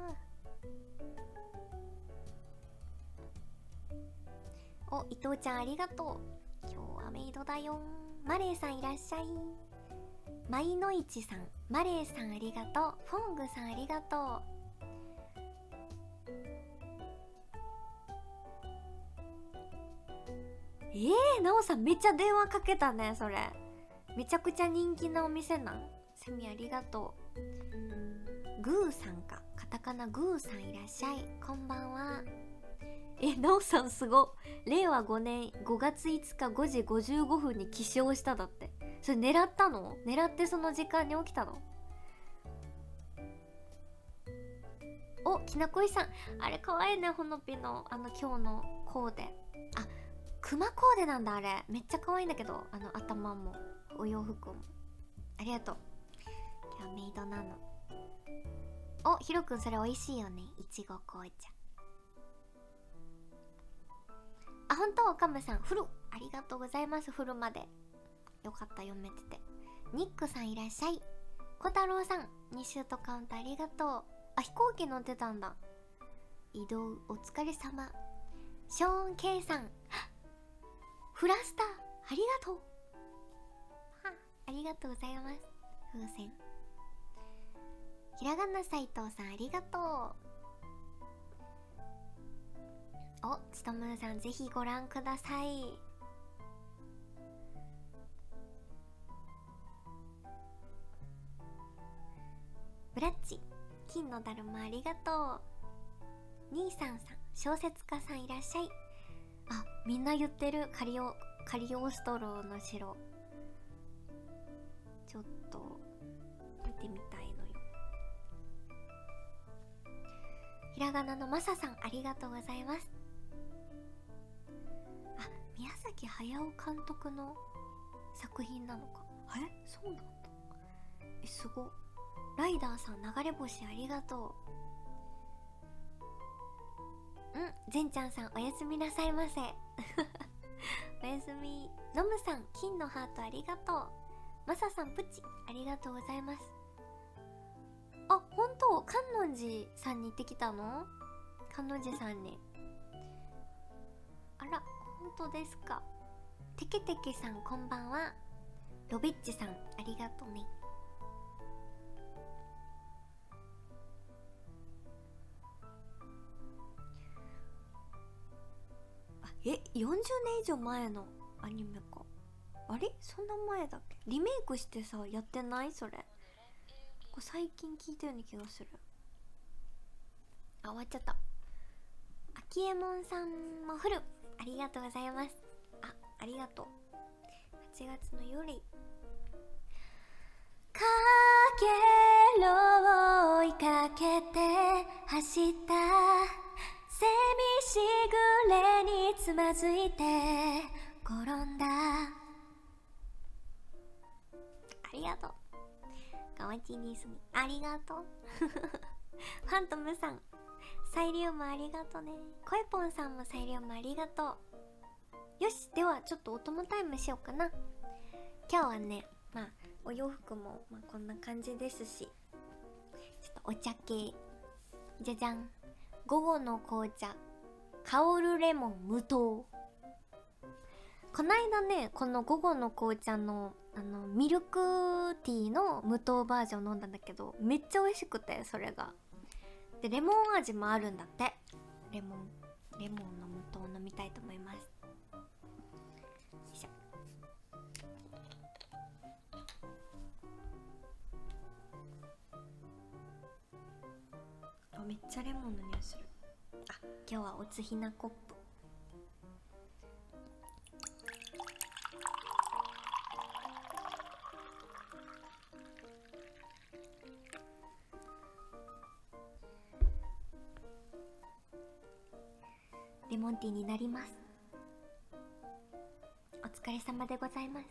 う。お、伊藤ちゃんありがとう。今日はメイドだよ。マレーさんいらっしゃい。マイノイチさん、マレーさんありがとう。フォングさんありがとう。えー、なおさんめっちゃ電話かけたね。それめちゃくちゃ人気なお店なん。セミありがとう。グーさんか、カタカナグーさんいらっしゃい、こんばんは。え、なおさんすご。令和ごねんごがついつかごじごじゅうごふんに起床しただって。それ狙ったの？狙ってその時間に起きたの？お、きなこいさんあれかわいいね、ほのぴのあの今日のコーデ。あ、クマコーデなんだあれ。めっちゃ可愛いんだけど、あの頭もお洋服も。ありがとう。今日メイドなの。お、ひろくんそれ美味しいよね、いちご紅茶。あ、ほんと、おかむさんフルありがとうございます。フルまでよかった、読めてて。ニックさんいらっしゃい。小太郎さんにシュートカウントありがとう。あ、飛行機乗ってたんだ。移動お疲れ様。ショーン K さんフラスターありがとう。はありがとうございます。風船。ひらがな斎藤さんありがとう。お、ちとむさんぜひご覧ください。ブラッチ金のだるまありがとう。兄さんさん小説家さんいらっしゃい。あ、みんな言ってる。カリオカリオストローの城ちょっと見てみたいのよ。ひらがなのまささんありがとうございます。あ、宮崎駿監督の作品なのか。え、そうなんだ。え、すご。ライダーさん流れ星ありがとう。うん、ぜんちゃんさんおやすみなさいませおやすみ。のむさん金のハートありがとう。まささんプチありがとうございます。あ、ほんと、観音寺さんに行ってきたの？観音寺さんに。あら、ほんとですか。てけてけさんこんばんは。ロビッチさんありがとうね。あ、え、よんじゅうねん以上前のアニメか。あれ、そんな前だっけ。リメイクしてさ、やってない？それこれ最近聞いたような気がする。あ、終わっちゃった。あきえもんさんもフルありがとうございます。あ、ありがとう。はちがつの夜かけろ追いかけて走ったセミしぐれにつまずいて転んだ。ありがとう。かわちにすみありがとうファントムさんサイリウムありがとうね。コエポンさんもサイリウムありがとう。よし、ではちょっとお供タイムしようかな。今日はね、まあお洋服も、まあ、こんな感じですし、ちょっとお茶系。じゃじゃん。午後の紅茶香るレモン無糖。こないだね、この午後の紅茶のあのミルクティーの無糖バージョン飲んだんだけど、めっちゃ美味しくて、それがでレモン味もあるんだって。レモンレモンの無糖飲みたいと思います。よいしょ。 めっちゃレモンの匂いする。あ、今日はおつひなコップ。レモンティーになります。お疲れ様でございます。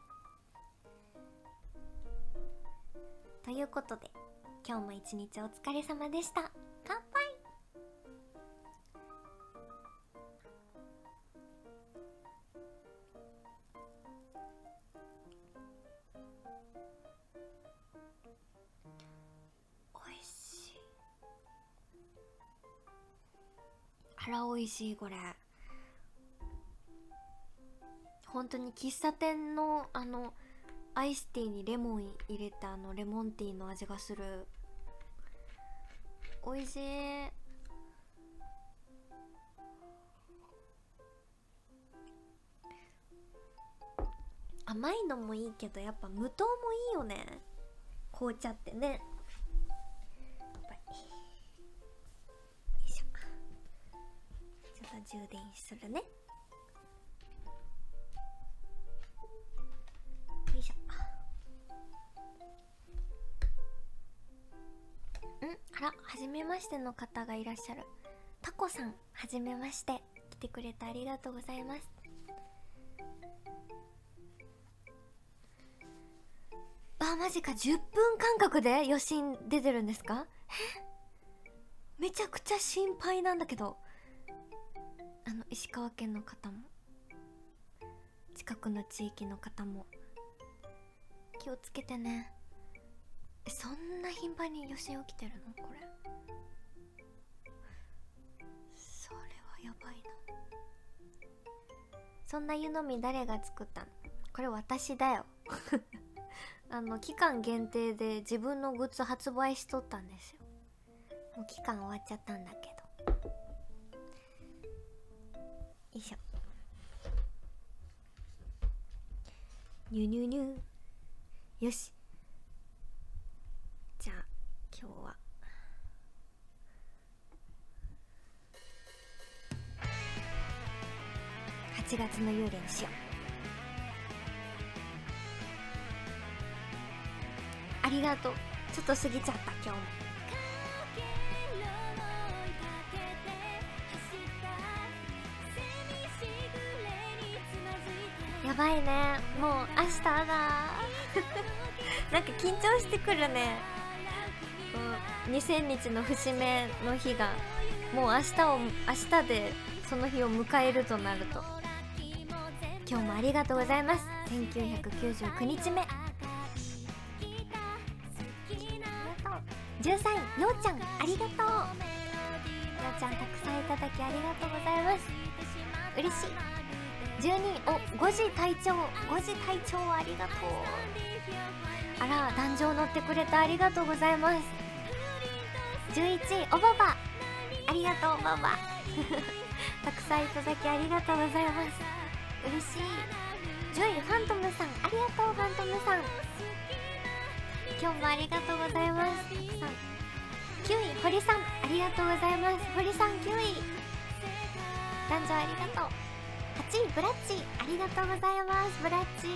ということで今日も一日お疲れ様でした。乾杯。おいしい。あら、おいしい。これ本当に喫茶店のあのアイスティーにレモン入れたあのレモンティーの味がする。おいしい。甘いのもいいけどやっぱ無糖もいいよね、紅茶ってね。やっぱりよいしょ。ちょっと充電するね。よいしょ。ん、あら、はじめましての方がいらっしゃる。タコさん、はじめまして。来てくれてありがとうございます。あ、マジか。じゅっぷんかんかくで余震出てるんですか？え、めちゃくちゃ心配なんだけど。あの石川県の方も近くの地域の方も気をつけてね。え、そんな頻繁に余震起きてるのこれ。それはやばいな。そんな湯飲み誰が作ったの？これ私だよ。あの期間限定で自分のグッズ発売しとったんですよ。もう期間終わっちゃったんだけど。よいしょ。ニュニュニュ。よし、じゃあ今日ははちがつの幽霊にしよう。ありがとう。ちょっと過ぎちゃった。今日もやばいね。もう明日だ。なんか緊張してくるね。にせんにちの節目の日がもう明日を明日でその日を迎えるとなると、今日もありがとうございます。せんきゅうひゃくきゅうじゅうくにちめ。じゅうさんい、ようちゃん、ありがとう。ようちゃん、たくさんいただきありがとうございます。嬉しい。じゅうにい、お、ごじ隊長、ごじ隊長、ありがとう。あら、壇上乗ってくれてありがとうございます。じゅういちい、おばば、ありがとう、おばば。たくさんいただきありがとうございます。嬉しい。じゅうい、ファントムさん、ありがとう、ファントムさん。今日もありがとうございます。たくさん。きゅうい、堀さん、ありがとうございます。堀さんきゅうい。壇上ありがとう。はちい、ブラッチ、ありがとうございます。ブラッチ。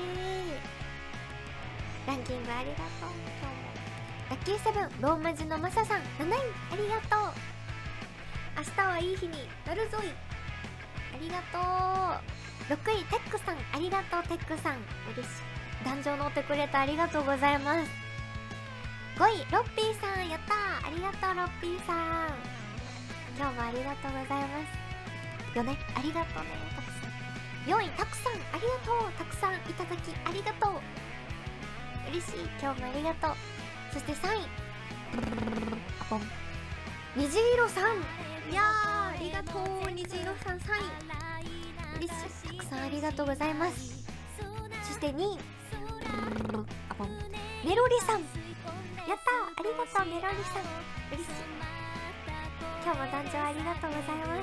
ランキングありがとう。今日も。ラッキーセブン、ローマ字のマサさん、なない、ありがとう。明日はいい日になるぞい。ありがとう。ろくい、テックさん、ありがとう、テックさん。嬉しい。壇上乗ってくれてありがとうございます。ごい、ロッピーさん、やったー。ありがとう、ロッピーさん。今日もありがとうございますよね。ありがとうね、たくさん。よんい、たくさん、ありがとう。たくさんいただきありがとう。嬉しい。今日もありがとう。そしてさんい、あぽん、にじいろさん。いやー、ありがとう。にじいろさん、さんい。嬉しい。たくさんありがとうございます。そしてにい、あぽん、メロリさん。やったー、ありがとう、メロリさん。嬉しい。今日も壇上ありがとうございます。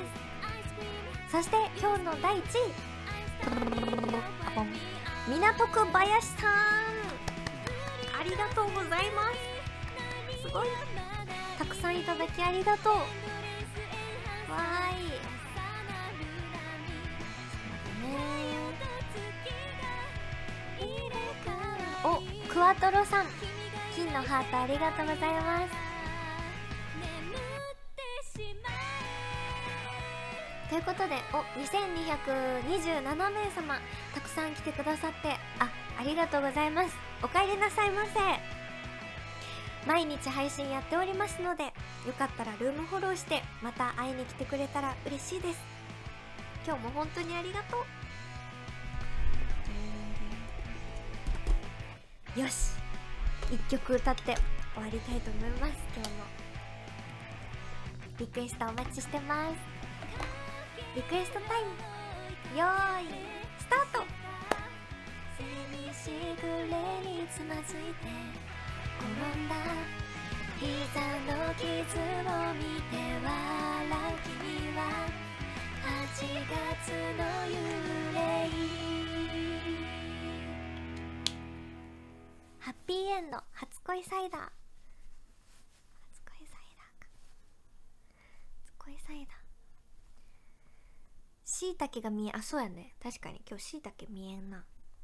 そして今日のだいいちい、あぽん、港区林さん。ありがとうございます。すごい。たくささんいただきありがとう。わーい。お、クワトロさん、金のハートありがとうございます。ということで、お、にせんにひゃくにじゅうななめいさまたくさん来てくださって、あ、ありがとうございます。お帰りなさいませ。毎日配信やっておりますので、よかったらルームフォローしてまた会いに来てくれたら嬉しいです。今日も本当にありがとう。よし、いっきょく歌って終わりたいと思います。今日もリクエストお待ちしてます。リクエストタイム、よーいスタート。寂しぐれにつまずいて転んだ膝の傷を見て笑う君ははちがつの幽霊。ハッピーエンド、初恋サイダー、初恋サイダーか、初恋サイダー。しいたけが見え、あ、そうやね、確かに今日しいたけ見えんな。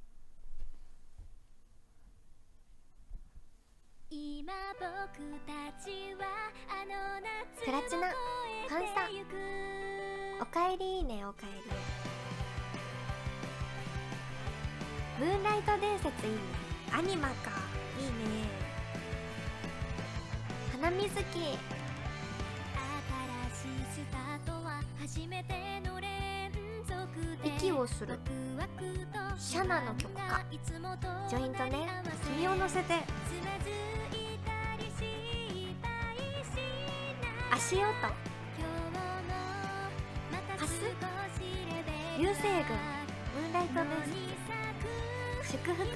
今僕たちはあの夏プラチナファンさん、おかえり。いいね、おかえり。ムーンライト伝説いいね。アニマか、いいね。花水木、新しいスタートは初めての連続で息をするシャナの曲か。ジョイントね、君を乗せて足音、パス、流星群、ムーンライト伝説、祝福、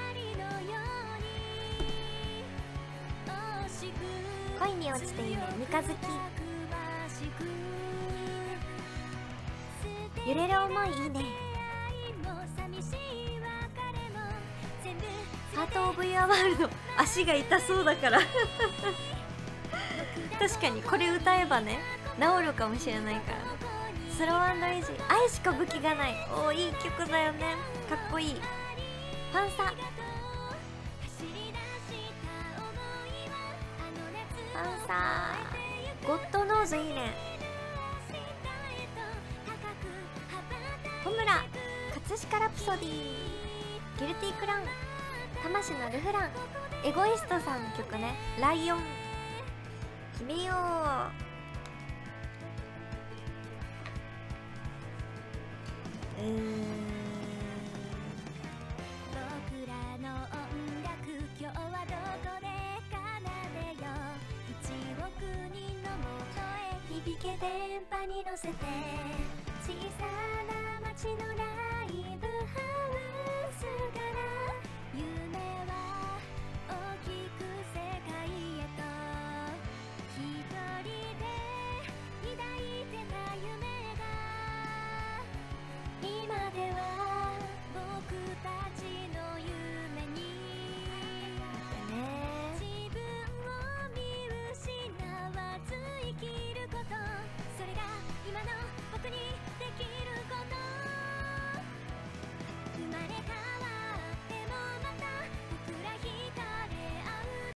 恋に落ちていいね、三日月、揺れる想いいいね。ハートオブユアワールド、足が痛そうだから確かにこれ歌えばね治るかもしれないから。スロー&イージー、愛しか武器がない。おー、いい曲だよね、かっこいい。ファンサ、ファンサー、ゴッドノーズいいね。ホムラ、葛飾ラプソディ、ギルティクラウン、魂のルフラン、エゴイストさんの曲ね、ライオン、決めよう。うーん、僕らの音楽今日はどこで奏でよう。いちおくにんのもとへ響け電波に乗せて、小さな街の中